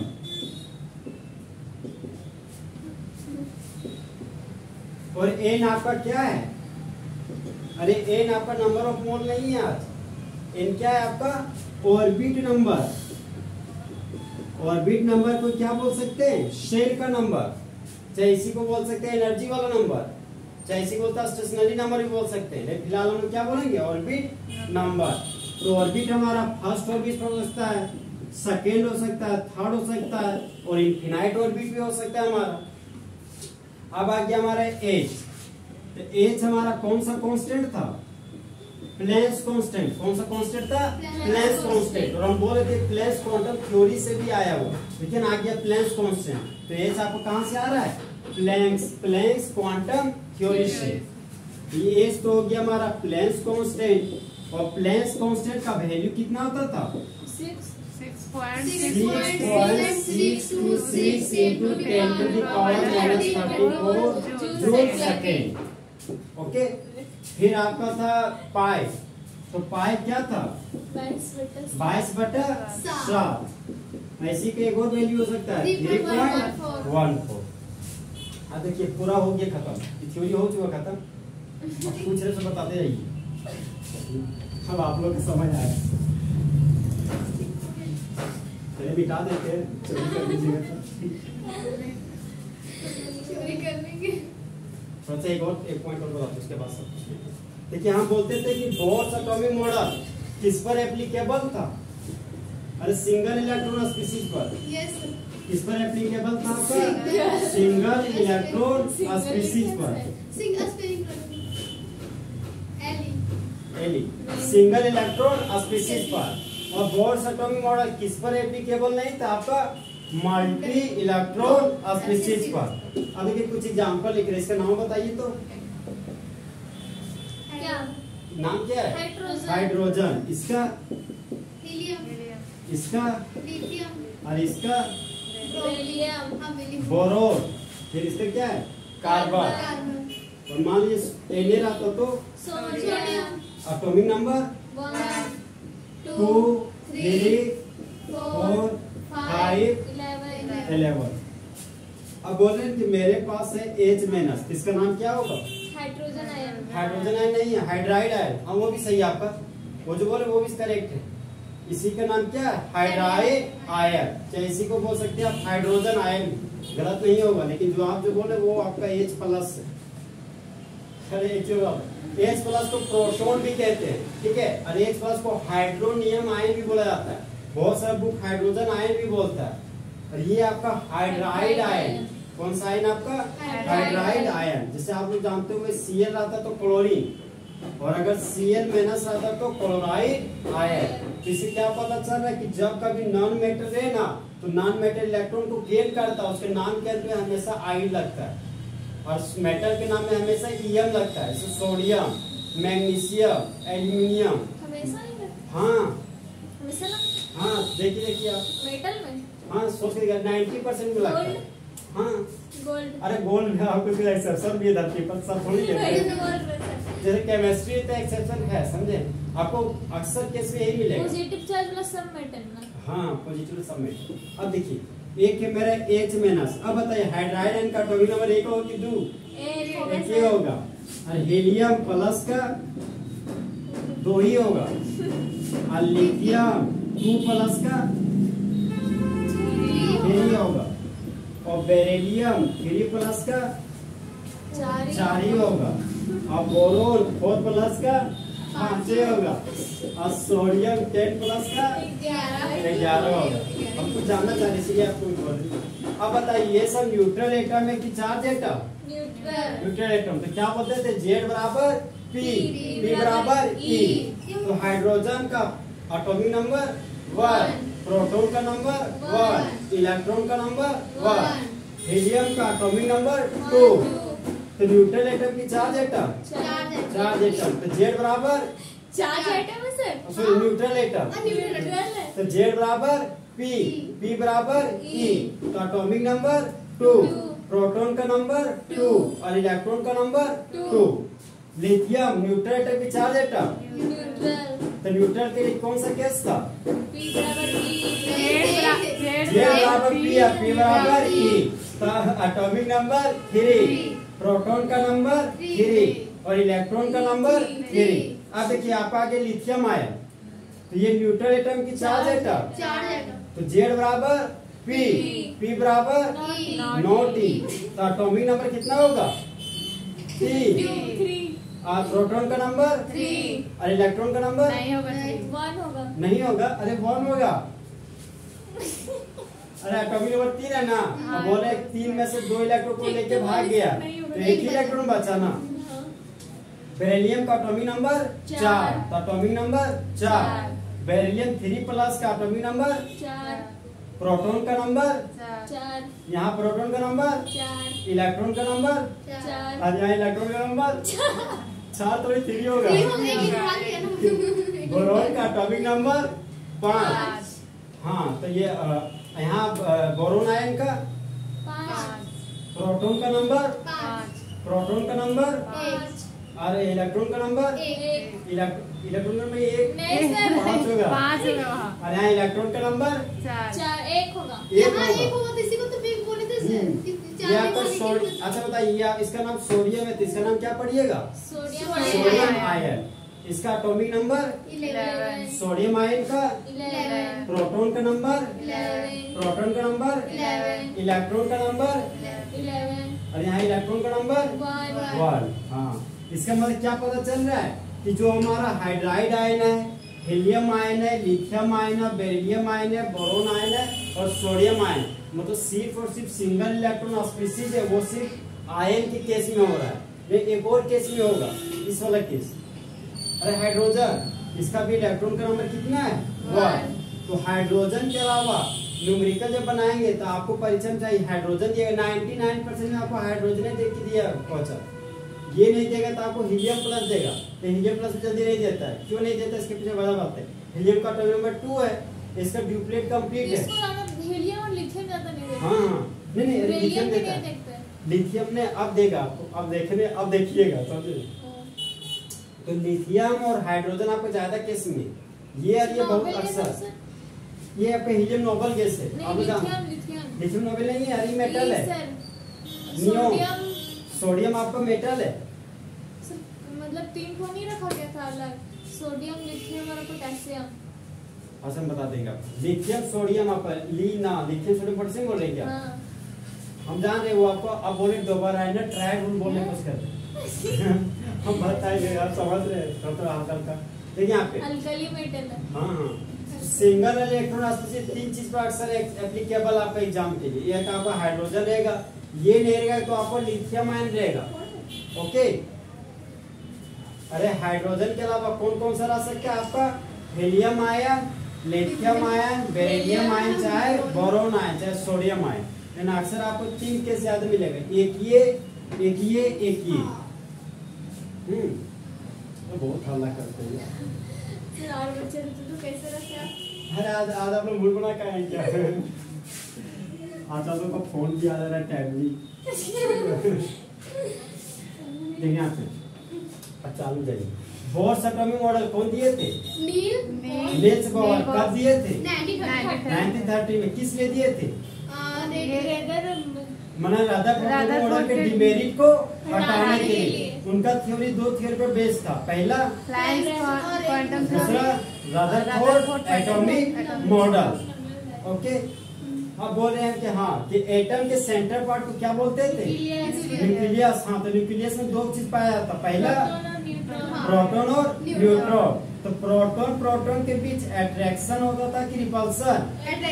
और एन आपका क्या है, अरे एन आपका नंबर ऑफ मोल नहीं है आज, एन क्या है आपका ऑर्बिट नंबर। ऑर्बिट नंबर को क्या बोल सकते हैं, शेल का नंबर, चाहे इसी को बोल सकते हैं एनर्जी वाला नंबर, चाहे इसी को स्टेशनरी नंबर भी बोल सकते हैं, लेकिन फिलहाल हम लोग क्या बोलेंगे, ऑर्बिट नंबर। तो ऑर्बिट हमारा फर्स्ट ऑर्बिट हो सकता है, सेकेंड हो सकता है, थर्ड हो सकता है, और इनफिनाइट ऑर्बिट भी हो सकता है हमारा। अब आ गया हमारा एच, तो एच हमारा कौन सा कांस्टेंट था, प्लेन्स कांस्टेंट। कौन सा कांस्टेंट था, प्लेन्स कांस्टेंट। और हम बोले थे प्लेन्स क्वांटम थ्योरी से भी आया हुआ, लेकिन आ गया प्लेन्स कांस्टेंट। तो एच आपको कहां से आ रहा है, प्लैंक्स प्लैंक्स क्वांटम थ्योरी से। ये एच तो हो गया हमारा प्लैंक्स कांस्टेंट, और प्लैंक्स कांस्टेंट का वैल्यू कितना होता था, six six six point six two six into ten to the power minus thirty four joule second. Okay, फिर आपका था पाई, तो पाई क्या था, बाईस बटा बाईस बटा सात। ऐसी का एक और वैल्यू हो सकता है थ्री पॉइंट वन फोर। अब देखिए पूरा हो गया खत्म, थ्योरी हो चुका खत्म। अब पूछ रहे तो बताते जाइए, अब आप लोग को समझ आया। चलिए मिटा देते हैं, चोरी कर दीजिएगा तो। चोरी करने के थोड़ा सा एक और एक पॉइंट और बताते उसके बाद सब कुछ। देखिए हम बोलते थे कि बोर्स एटॉमिक मॉडल किस पर एप्लीकेबल था, अरे सिंगल इलेक्ट्रॉन स्पीशीज पर। यस किस पर एप्लीकेबल था आपका, सिंगल इलेक्ट्रॉन स्पीशीज पर। सिंगल स्पेलिंग एली एली सिंगल इलेक्ट्रॉन स्पीशीज पर। और बोर्स एटॉमिक मॉडल किस पर एप्लीकेबल नहीं था आपका, मल्टी इलेक्ट्रॉन स्पीशीज पर। अब देखिए कुछ एग्जांपल लिख रहे, इसका नाम बताइए तो, क्या, नाम क्या है, हाइड्रोजन। हाइड्रोजन। इसका, हीलियम इसका, लिथियम और इसका बेरिलियम, हाँ बेरिलियम बोरोन। फिर इसका क्या है, कार्बन। कार्बन और मान लीजिए एन ए रहता तो sodium atomic number one two three four five eleven eleven. अब बोल रहे हैं कि मेरे पास है एच माइनस, इसका नाम क्या होगा? हाइड्रोजन आयन हाइड्रोजन आयन नहीं है, हाइड्राइड आयन। हाँ वो भी सही है आपका, वो जो बोले वो भी करेक्ट है। इसी का नाम क्या है? Hydride ion. चाहे इसी को बोल सकते हैं आप हाइड्रोजन आयन, गलत नहीं होगा। लेकिन जो आप जो बोले वो आपका एच प्लस है। एच प्लस को प्रोटॉन भी कहते हैं, ठीक है। और एच प्लस को हाइड्रोनियम आयन भी बोला जाता है। बहुत सारा बुक हाइड्रोजन आयन भी बोलता है। और ये आपका हाइड्राइड आयन, कौन सा आयन आपका? Hydride ion. जैसे आप लोग जानते हो सी एल रहता तो क्लोरीन, और अगर सी एल माइनस रहता तो क्लोराइड आयन। तो इससे क्या पता चल रहा है कि जब कभी नॉन मेटल है ना, तो नॉन मेटल इलेक्ट्रॉन को गेन करता है, उसके नाम के अंत में हमेशा आयन लगता है। और मेटल के नाम में हमेशा ईएम लगता है, जैसे सोडियम, मैग्नीशियम, एल्यूमिनियम। हमेशा नहीं लगता। हाँ हमेशा ना हाँ, देखिए देखिए आप, मेटल में हाँ सोच के देखिए नाइन्टी परसेंट में लगता है। हाँ गोल्ड अरे गोल्ड में आपको कोई एक्सेप्शन भी है, धरती पर सब थोड़ी है। जैसे केमिस्ट्री तो एक्सेप्शन है, समझे? आपको अक्सर केस में यही मिलेगा। पॉजिटिव चार्ज वाला सब मेटल ना। हाँ पॉजिटिव सब में। अब देखिए एक है मेरा एच माइनस। अब बताइए हाइड्राइड आयन का एटॉमिक नंबर एक होगा कि दो? एक ही होगा। और हीलियम प्लस का दो ही होगा। और लिथियम टू प्लस का थ्री होगा। और बेरिलियम थ्री प्लस का चार चार ही होगा। और बोरोन फोर प्लस का पाँच ही होगा। और सोडियम टेन प्लस का ग्यारह होगा। हम कुछ जानना चाह रहे इसलिए आपको बोल रहे। अब बताइए ये सब न्यूट्रल एटम है कि charge atom? Neutral neutral atom. तो क्या बोलते थे? जेड बराबर पी, P पी बराबर ई। E। तो हाइड्रोजन का एटॉमिक नंबर वन, प्रोटॉन का नंबर वन, इलेक्ट्रॉन का नंबर वन, हीलियम का एटॉमिक नंबर टू। तो न्यूट्रल एटम की चार्ज एटम? Charge atom. तो जेड बराबर चार्ज आइटम है sir. Sorry neutral atom. Neutral है। तो जेड बराबर पी, पी बराबर ई। तो एटॉमिक नंबर टू, प्रोटॉन का नंबर टू, और इलेक्ट्रॉन का number two. Lithium neutral atom की चार्ज एटम? न्यूट्रल। तो न्यूट्रल के लिए कौन सा केस था? पी बराबर ई। जेड बराबर पी, पी बराबर ई। तो एटॉमिक नंबर थ्री, प्रोटॉन का नंबर थ्री, और इलेक्ट्रॉन का नंबर थ्री। अब देखिए आप आगे लिथियम आया, तो ये न्यूट्रल एटम की चार्ज एटम। तो जेड बराबर पी, पी बराबर नॉट ई। तो एटॉमिक नंबर कितना होगा? थ्री। और प्रोटॉन का नंबर थ्री। और इलेक्ट्रॉन का नंबर वन होगा। नहीं होगा। अरे वन होगा। अरे एटॉमिक नंबर तीन है ना। अब बोले तीन में से दो इलेक्ट्रॉन को लेके भाग गया, तो एक ही इलेक्ट्रॉन बचा ना। बेरिलियम का एटॉमिक नंबर चार, तो एटॉमिक नंबर चार। बेरिलियम थ्री प्लस का एटॉमिक नंबर चार। प्रोटॉन का नंबर चार। यहाँ प्रोटॉन का नंबर चार। इलेक्ट्रॉन का नंबर चार। और यहाँ इलेक्ट्रॉन का नंबर चार, थोड़ी थ्री होगा। बोरोन का एटॉमिक नंबर पाँच। हाँ तो ये अ, यहाँ बोरोन आयन का पाँच। प्रोटॉन का नंबर प्रोटॉन का नंबर पाँच। और इलेक्ट्रॉन का नंबर एक। इलेक्ट्रॉन का नंबर एक नहीं सर। पाँच होगा। पाँच होगा वहाँ। और यहाँ इलेक्ट्रॉन का नंबर चार। चार। एक होगा। एक होगा। ये आपका सोडियम। अच्छा बताइए ये आप इसका नाम सोडियम है, तो इसका नाम क्या पढ़िएगा? Sodium sodium ion. इसका atomic number eleven. Sodium ion का इलेवन। प्रोटॉन का नंबर इलेवन। प्रोटॉन का नंबर इलेवन। इलेक्ट्रॉन का नंबर इलेवन। और यहाँ इलेक्ट्रॉन का नंबर वन। वन। हाँ इसका मतलब क्या पता चल रहा है कि जो हमारा हाइड्राइड आयन है, हीलियम आयन है, लिथियम आयन है, बेरिलियम आयन है, बोरोन आयन है और सोडियम आयन, मतलब सिर्फ और सिर्फ सिंगल इलेक्ट्रॉन स्पीशीज है, वो सिर्फ आयन के केस में हो रहा है। ये एक और केस में होगा, इस वाला केस। अरे हाइड्रोजन, इसका भी इलेक्ट्रॉन का नंबर कितना है? वन। तो हाइड्रोजन के अलावा न्यूमेरिकल जब बनाएंगे तो आपको परिचय चाहिए। हाइड्रोजन दिएगा निन्यानवे परसेंट में, आपको हाइड्रोजन देख के दिया क्वेश्चन। ये नहीं देगा तो आपको हीलियम प्लस देगा, तो हीलियम प्लस जल्दी नहीं देता है। क्यों नहीं देता? इसके पीछे बड़ा बात है। हीलियम का एटॉमिक नंबर टू है, इसका ड्यूप्लेट कंप्लीट है। इसको हीलियम और लिथियम ज्यादा नहीं देते। हाँ हाँ नहीं नहीं लिथियम बेरिलियम भी देता नहीं है। देखते। लिथियम ने अब देगा आपको, अब देखने अब देखिएगा समझे। तो लिथियम और हाइड्रोजन आपको ज्यादा किस में, ये और ये बहुत अक्सर, ये आपके हीलियम नोबल गैस है। आप लिथियम लिथियम लिथियम नोबल नहीं है, ये मेटल है। सर, नियो सोडियम सोडियम आपका मेटल है। सर, मतलब तीन को नहीं रखा गया था अलग, सोडियम लिथियम और पोटेशियम। अच्छा हम बता देंगे आपको। लिथियम सोडियम आप लीना लिथियम सोडियम पोटेशियम बोल रहे हैं क्या? हाँ। हम जान रहे वो आपको, अब बोले दोबारा है ना ट्राई रूल बोलने की कोशिश करते हैं। हम बताएंगे, आप समझ रहे हैं थोड़ा हल्का हल्का। देखिए यहाँ पे अल्कली मेटल है। हाँ हाँ सिंगल इलेक्ट्रॉन स्पेसिफिक तीन चीज पर अक्सर एप्लीकेबल आपका एग्जाम के लिए। एक आपका हाइड्रोजन रहेगा, ये नहीं रहेगा तो आपको लिथियम आयन रहेगा। ओके, अरे हाइड्रोजन के अलावा कौन कौन सा रह सकता है आपका? Helium ion, lithium ion, beryllium ion, चाहे बोरोन आयन, चाहे सोडियम आयन। लेकिन अक्सर आपको तीन के ज्यादा मिलेगा, एक ये एक ये एक ये। हम्म तो बहुत हल्ला करते हैं। सर और बच्चे तो कैसे रखे आप? अरे आज आज आप लोग मूड बना के आए क्या? आज आप लोग को फोन भी आ रहा है, टैब भी। देखिए यहाँ पे अब चालू जाइए। बोर्स एटॉमिक मॉडल कौन दिए थे? नील नील्स बोर कब दिए थे? नाइनटीन नाइनटीन थर्टी में। किस लिए दिए थे? रेदर मना रदरफोर्ड मॉडल के डिमेरिट को हटाने के लिए। उनका थ्योरी दो थ्योरी पर बेस्ड था। पहला क्वांटम दूसरा रदरफोर्ड एटॉमिक मॉडल। ओके, अब बोल रहे हैं कि हाँ कि एटम के सेंटर पार्ट को क्या बोलते थे? न्यूक्लियस। हाँ तो न्यूक्लियस में दो चीज पाया जाता, पहला प्रोटॉन और न्यूट्रॉन। तो प्रोटॉन प्रोटॉन के बीच अट्रैक्शन होता था कि रिपल्सन?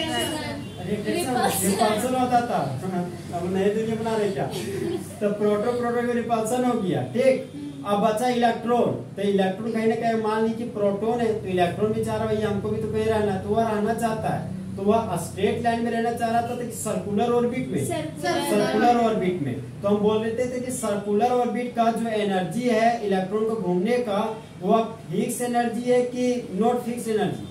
रिपल्सन होता था। अब नई दुनिया बना रहे क्या? तो प्रोटॉन प्रोटॉन में रिपल्सन हो गया, ठीक। अब बचा इलेक्ट्रॉन। तो इलेक्ट्रॉन कहीं ना कहीं मान ली कि प्रोटॉन है तो इलेक्ट्रॉन भी चाह रहा है हमको भी तो कहीं रहना है, तो वह रहना चाहता है। तो वह स्ट्रेट लाइन में रहना चाह रहा था तो सर्कुलर ऑर्बिट में, सर्कुलर ऑर्बिट में। तो हम बोल रहे थे कि सर्कुलर ऑर्बिट का जो एनर्जी है इलेक्ट्रॉन को घूमने का, वो फिक्स एनर्जी है कि not fix energy?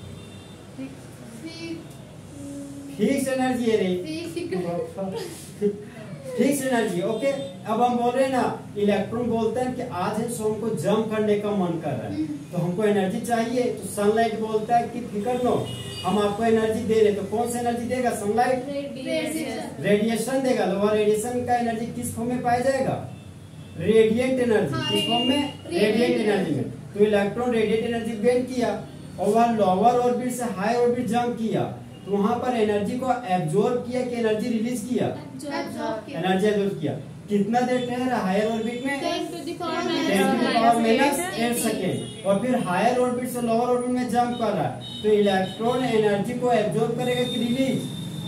Fix energy है रे, फिक्स एनर्जी। ओके, अब हम बोल रहे हैं ना इलेक्ट्रॉन बोलते हैं कि आज है सो हमको जंप करने का मन कर रहा है तो हमको एनर्जी चाहिए। तो सनलाइट बोलता है कि फिकर नो, हम आपको एनर्जी दे रहे। तो कौन सा एनर्जी देगा? सनलाइट रेडिएशन देगा। तो वह रेडिएशन का एनर्जी किस फॉर्म में पाया जाएगा? Radiant energy. किस फॉर्म में? रेडिएंट एनर्जी में। तो इलेक्ट्रॉन रेडिएंट एनर्जी गेन किया और वह लोअर ऑर्बिट से हाई ऑर्बिट जंप किया, तो वहां पर एनर्जी को एब्जॉर्ब किया कि एनर्जी रिलीज किया? एनर्जी एब्जॉर्ब किया। कितना देर ठहरा हायर ऑर्बिट में? Ten to the power minus eight second. और फिर हायर ऑर्बिट से लोअर ऑर्बिट में जंप कर रहा है तो इलेक्ट्रॉन एनर्जी को एब्जॉर्ब करेगा कि रिलीज?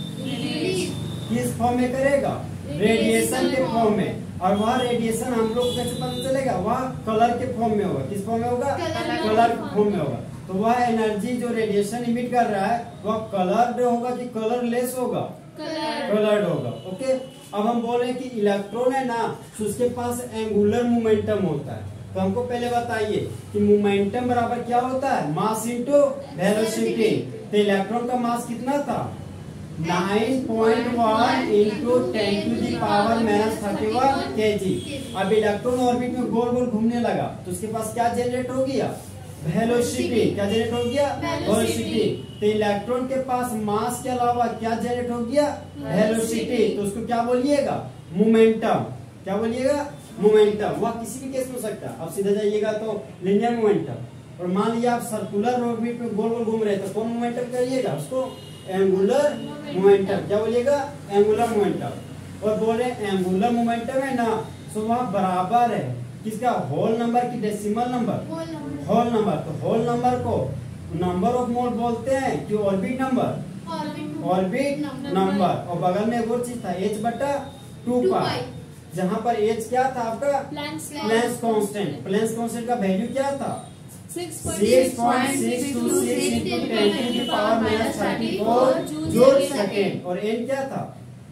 किस फॉर्म में करेगा? रेडिएशन के फॉर्म में। और वह रेडिएशन हम लोग कैसे पता चलेगा? वह कलर के फॉर्म में होगा। किस फॉर्म में होगा? कलर के फॉर्म में होगा। तो वह एनर्जी जो रेडिएशन इमिट कर रहा है वह कलर्ड होगा कि कलरलेस होगा? कलर्ड होगा। ओके, अब हम बोल रहे हैं कि इलेक्ट्रॉन है ना तो उसके पास एंगुलर मोमेंटम होता है। तो हमको पहले बताइए कि मोमेंटम बराबर क्या होता है? Mass into velocity. तो इलेक्ट्रॉन का मास कितना था? Nine point one into ten to the power minus thirty one K G. अब इलेक्ट्रॉन ऑर्बिट में गोल गोल घूमने लगा तो उसके पास क्या जनरेट हो गया? वेलोसिटी। क्या जनरेट हो गया? वेलोसिटी। तो इलेक्ट्रॉन के पास मास के अलावा क्या जनरेट हो गया? वेलोसिटी। तो उसको क्या बोलिएगा? मोमेंटम। क्या बोलिएगा? मोमेंटम। वह किसी भी केस में हो सकता है। अब सीधा जाइएगा तो लिनियर मोमेंटम। और मान लिया आप सर्कुलर ऑर्बिट में गोल गोल घूम रहे तो कौन मोमेंटम करिएगा? उसको एंगुलर मोमेंटम। क्या बोलिएगा? Angular momentum. और बोले एंगुलर मोमेंटम है ना तो वह बराबर है किसका? होल नंबर की डेसिमल नंबर? Whole number. तो होल नंबर को नंबर ऑफ मोल बोलते हैं कि ऑर्बिट नंबर? Orbit number. और बगल में एक और चीज था एच बटा टू पाई, जहाँ पर एच क्या था आपका? Planck's constant. प्लैंक्स कांस्टेंट का वैल्यू क्या था? Six point six two six into ten to the power minus thirty four joule second. और एन क्या था?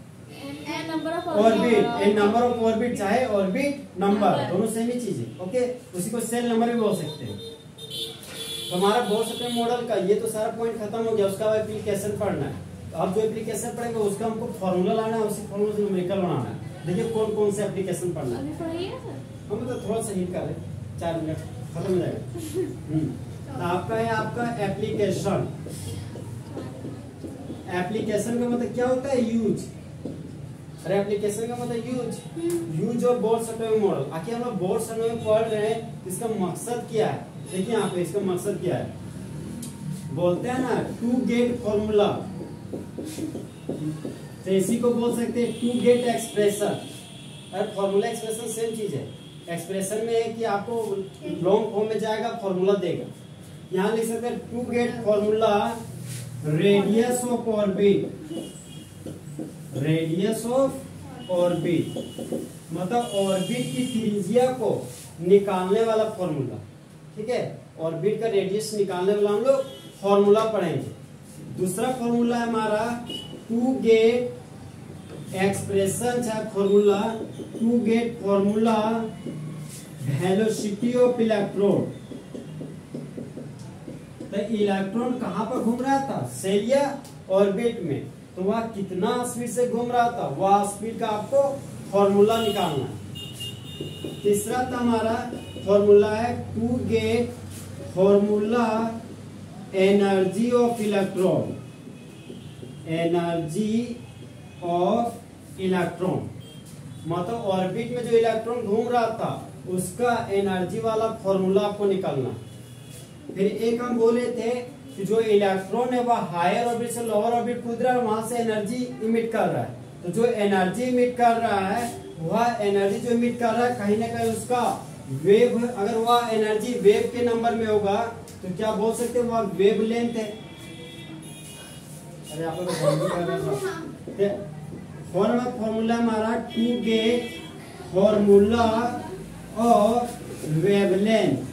Orbit. N number of orbit चाहे ऑर्बिट नंबर, दोनों सेम ही चीज है। ओके, उसी को सेल नंबर भी बोल सकते हैं। तो हमारा बोर्ड सेकेंड मॉडल का ये तो सारा पॉइंट खत्म हो गया। उसका एप्लीकेशन पढ़ना है। तो अब जो एप्लीकेशन पढ़ेंगे उसका हमको फॉर्मूला लाना है, उसी फॉर्मूला से न्यूमेरिकल बनाना है। देखिए कौन कौन से एप्लीकेशन पढ़ना है। अभी पढ़ाइए ना सर। हम तो थोड़ा सा हिट कर रहे, चार मिनट खत्म हो जाएगा। हम्म, तो आपका है आपका एप्लीकेशन। एप्लीकेशन का मतलब क्या होता है? यूज। अरे एप्लीकेशन का मतलब use, use of board software model. आखिर हम लोग बोर्ड सॉफ्टवेयर पढ़ रहे हैं, इसका मकसद क्या है? देखिए यहाँ पे इसका मकसद क्या है, बोलते हैं ना टू गेट फॉर्मूला, तो इसी को बोल सकते हैं टू गेट एक्सप्रेशन। अरे फॉर्मूला एक्सप्रेशन सेम चीज है। एक्सप्रेशन में है कि आपको लॉन्ग फॉर्म में जाएगा, फॉर्मूला देगा। यहाँ लिख सकते हैं to get formula radius of orbit, radius of orbit मतलब ऑर्बिट की त्रिज्या को निकालने वाला फॉर्मूला। ठीक है, ऑर्बिट का रेडियस निकालने वाला हम लोग फॉर्मूला पढ़ेंगे। दूसरा फॉर्मूला है हमारा टू गेट एक्सप्रेशन है formula, to get formula velocity of electron. तो इलेक्ट्रॉन कहां पर घूम रहा था? शेल या ऑर्बिट में, तो वह कितना स्पीड से घूम रहा था, वह स्पीड का आपको फॉर्मूला निकालना है। तीसरा था हमारा फॉर्मूला है to get formula energy of electron, energy of electron मतलब ऑर्बिट में जो इलेक्ट्रॉन घूम रहा था उसका एनर्जी वाला फॉर्मूला आपको निकालना। फिर एक हम बोले थे कि जो इलेक्ट्रॉन है वह हायर ऑर्बिट से लोअर ऑर्बिट कूद रहा है, वहां से एनर्जी इमिट कर रहा है। तो जो एनर्जी इमिट कर रहा है वह एनर्जी जो इमिट कर रहा है कहीं ना कहीं उसका वेव, अगर वह एनर्जी वेव के नंबर में होगा तो क्या बोल सकते हैं, वह वेव लेंथ है। अरे आप लोग फॉर्मूला हमारा to get formula of wavelength.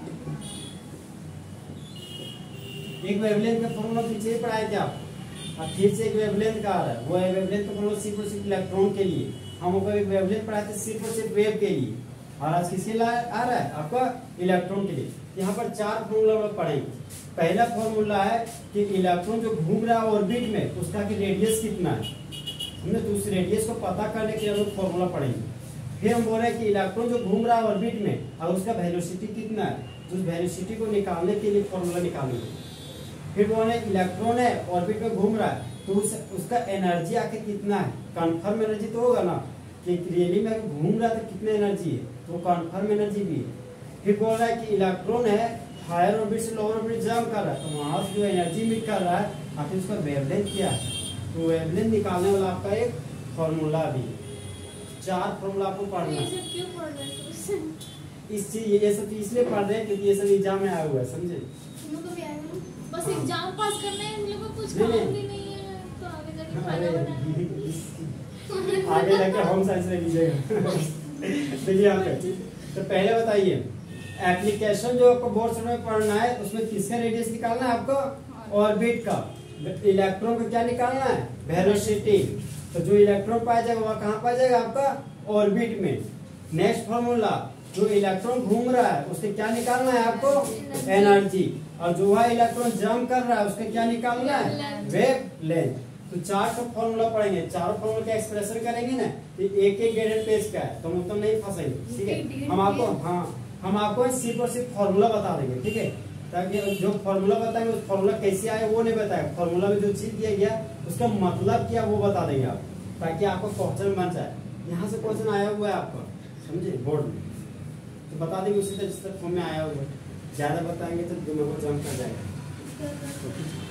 एक वेवलेंथ का फॉर्मूला पीछे ही पढ़ाए थे आप, अब फिर से एक वेवलेंथ का आ रहा है। वो वेवलेंथ का फॉर्मूला सिर्फ और सिर्फ इलेक्ट्रॉन के लिए, हम आपको एक वेवलेंथ पढ़ाए थे सिर्फ और सिर्फ वेव के लिए, और आज किसके लिए आ रहा है? आपका इलेक्ट्रॉन के लिए। यहाँ पर चार फॉर्मूला हम लोग पढ़ेंगे। पहला फॉर्मूला है कि इलेक्ट्रॉन जो घूम रहा है ऑर्बिट में उसका कि रेडियस कितना है, हमने तो उस रेडियस को पता करने के लिए हम लोग फॉर्मूला पढ़ेंगे। फिर हम बोल रहे हैं कि इलेक्ट्रॉन जो घूम रहा है ऑर्बिट में और उसका वेलोसिटी कितना है, तो उस वेलोसिटी को निकालने के लिए फॉर्मूला निकालेंगे। फिर बोल रहे हैं इलेक्ट्रॉन है ऑर्बिट में घूम रहा है तो उस, उसका एनर्जी आके कितना है, कन्फर्म एनर्जी तो होगा ना कि रियली में घूम रहा था कितना एनर्जी है, तो कन्फर्म एनर्जी भी है। फिर बोल रहा है कि इलेक्ट्रॉन है हायर ऑर्बिट से लोअर ऑर्बिट जंप कर रहा है, तो वहां से जो एनर्जी मिट कर रहा है आखिर उसका वेवलेंथ क्या है, तो वेवलेंथ निकालने वाला आपका एक फॉर्मूला भी है। चार फॉर्मूला आपको पढ़ना ये है। सब क्यों पढ़ रहे हैं? इस चीज ये सब इसलिए पढ़ रहे हैं क्योंकि ये सब एग्जाम में आया हुआ है, समझे? तुम लोग को भी आएगा ना? बस एग्जाम पास करना है, इन लोगों को कुछ नहीं, काम नहीं। भी नहीं है, तो आगे जाके अरे खाना बनाना है। आगे जाके होम साइंस में लीजिएगा। देखिए यहाँ पे तो पहले बताइए एप्लीकेशन जो आपको बोर्ड में पढ़ना है उसमें किसका रेडियस निकालना है आपको? ऑर्बिट का। इलेक्ट्रॉन को क्या निकालना है? वेलोसिटी। तो जो इलेक्ट्रॉन पाया जाएगा वह कहाँ पाया जाएगा? आपका ऑर्बिट में। नेक्स्ट फॉर्मूला जो इलेक्ट्रॉन घूम रहा है उससे क्या निकालना है आपको? एनर्जी। और जो वह इलेक्ट्रॉन जंप कर रहा है उसका क्या निकालना है? वेवलेंथ। तो चार का फॉर्मूला पढ़ेंगे, चारों फॉर्मूला का एक्सप्रेशन करेंगे ना तो एक एक डेढ़ पेज का है, तो मतलब नहीं फंसेंगे। ठीक है, हम आपको हाँ हम आपको सिर्फ और सिर्फ फॉर्मूला बता देंगे। ठीक है, ताकि जो फॉर्मूला बताएंगे उस फॉर्मूला कैसे आया वो नहीं बताएगा, फॉर्मूला में जो चीज दिया गया उसका मतलब क्या वो बता देंगे आप, ताकि आपको क्वेश्चन बन जाए। यहाँ से क्वेश्चन आया हुआ है आपका, समझे, बोर्ड में, तो बता देंगे उसी तरह जिस तरह फॉर्म में आया हुआ है। ज्यादा बताएंगे तो दिमाग को जम कर जाएगा।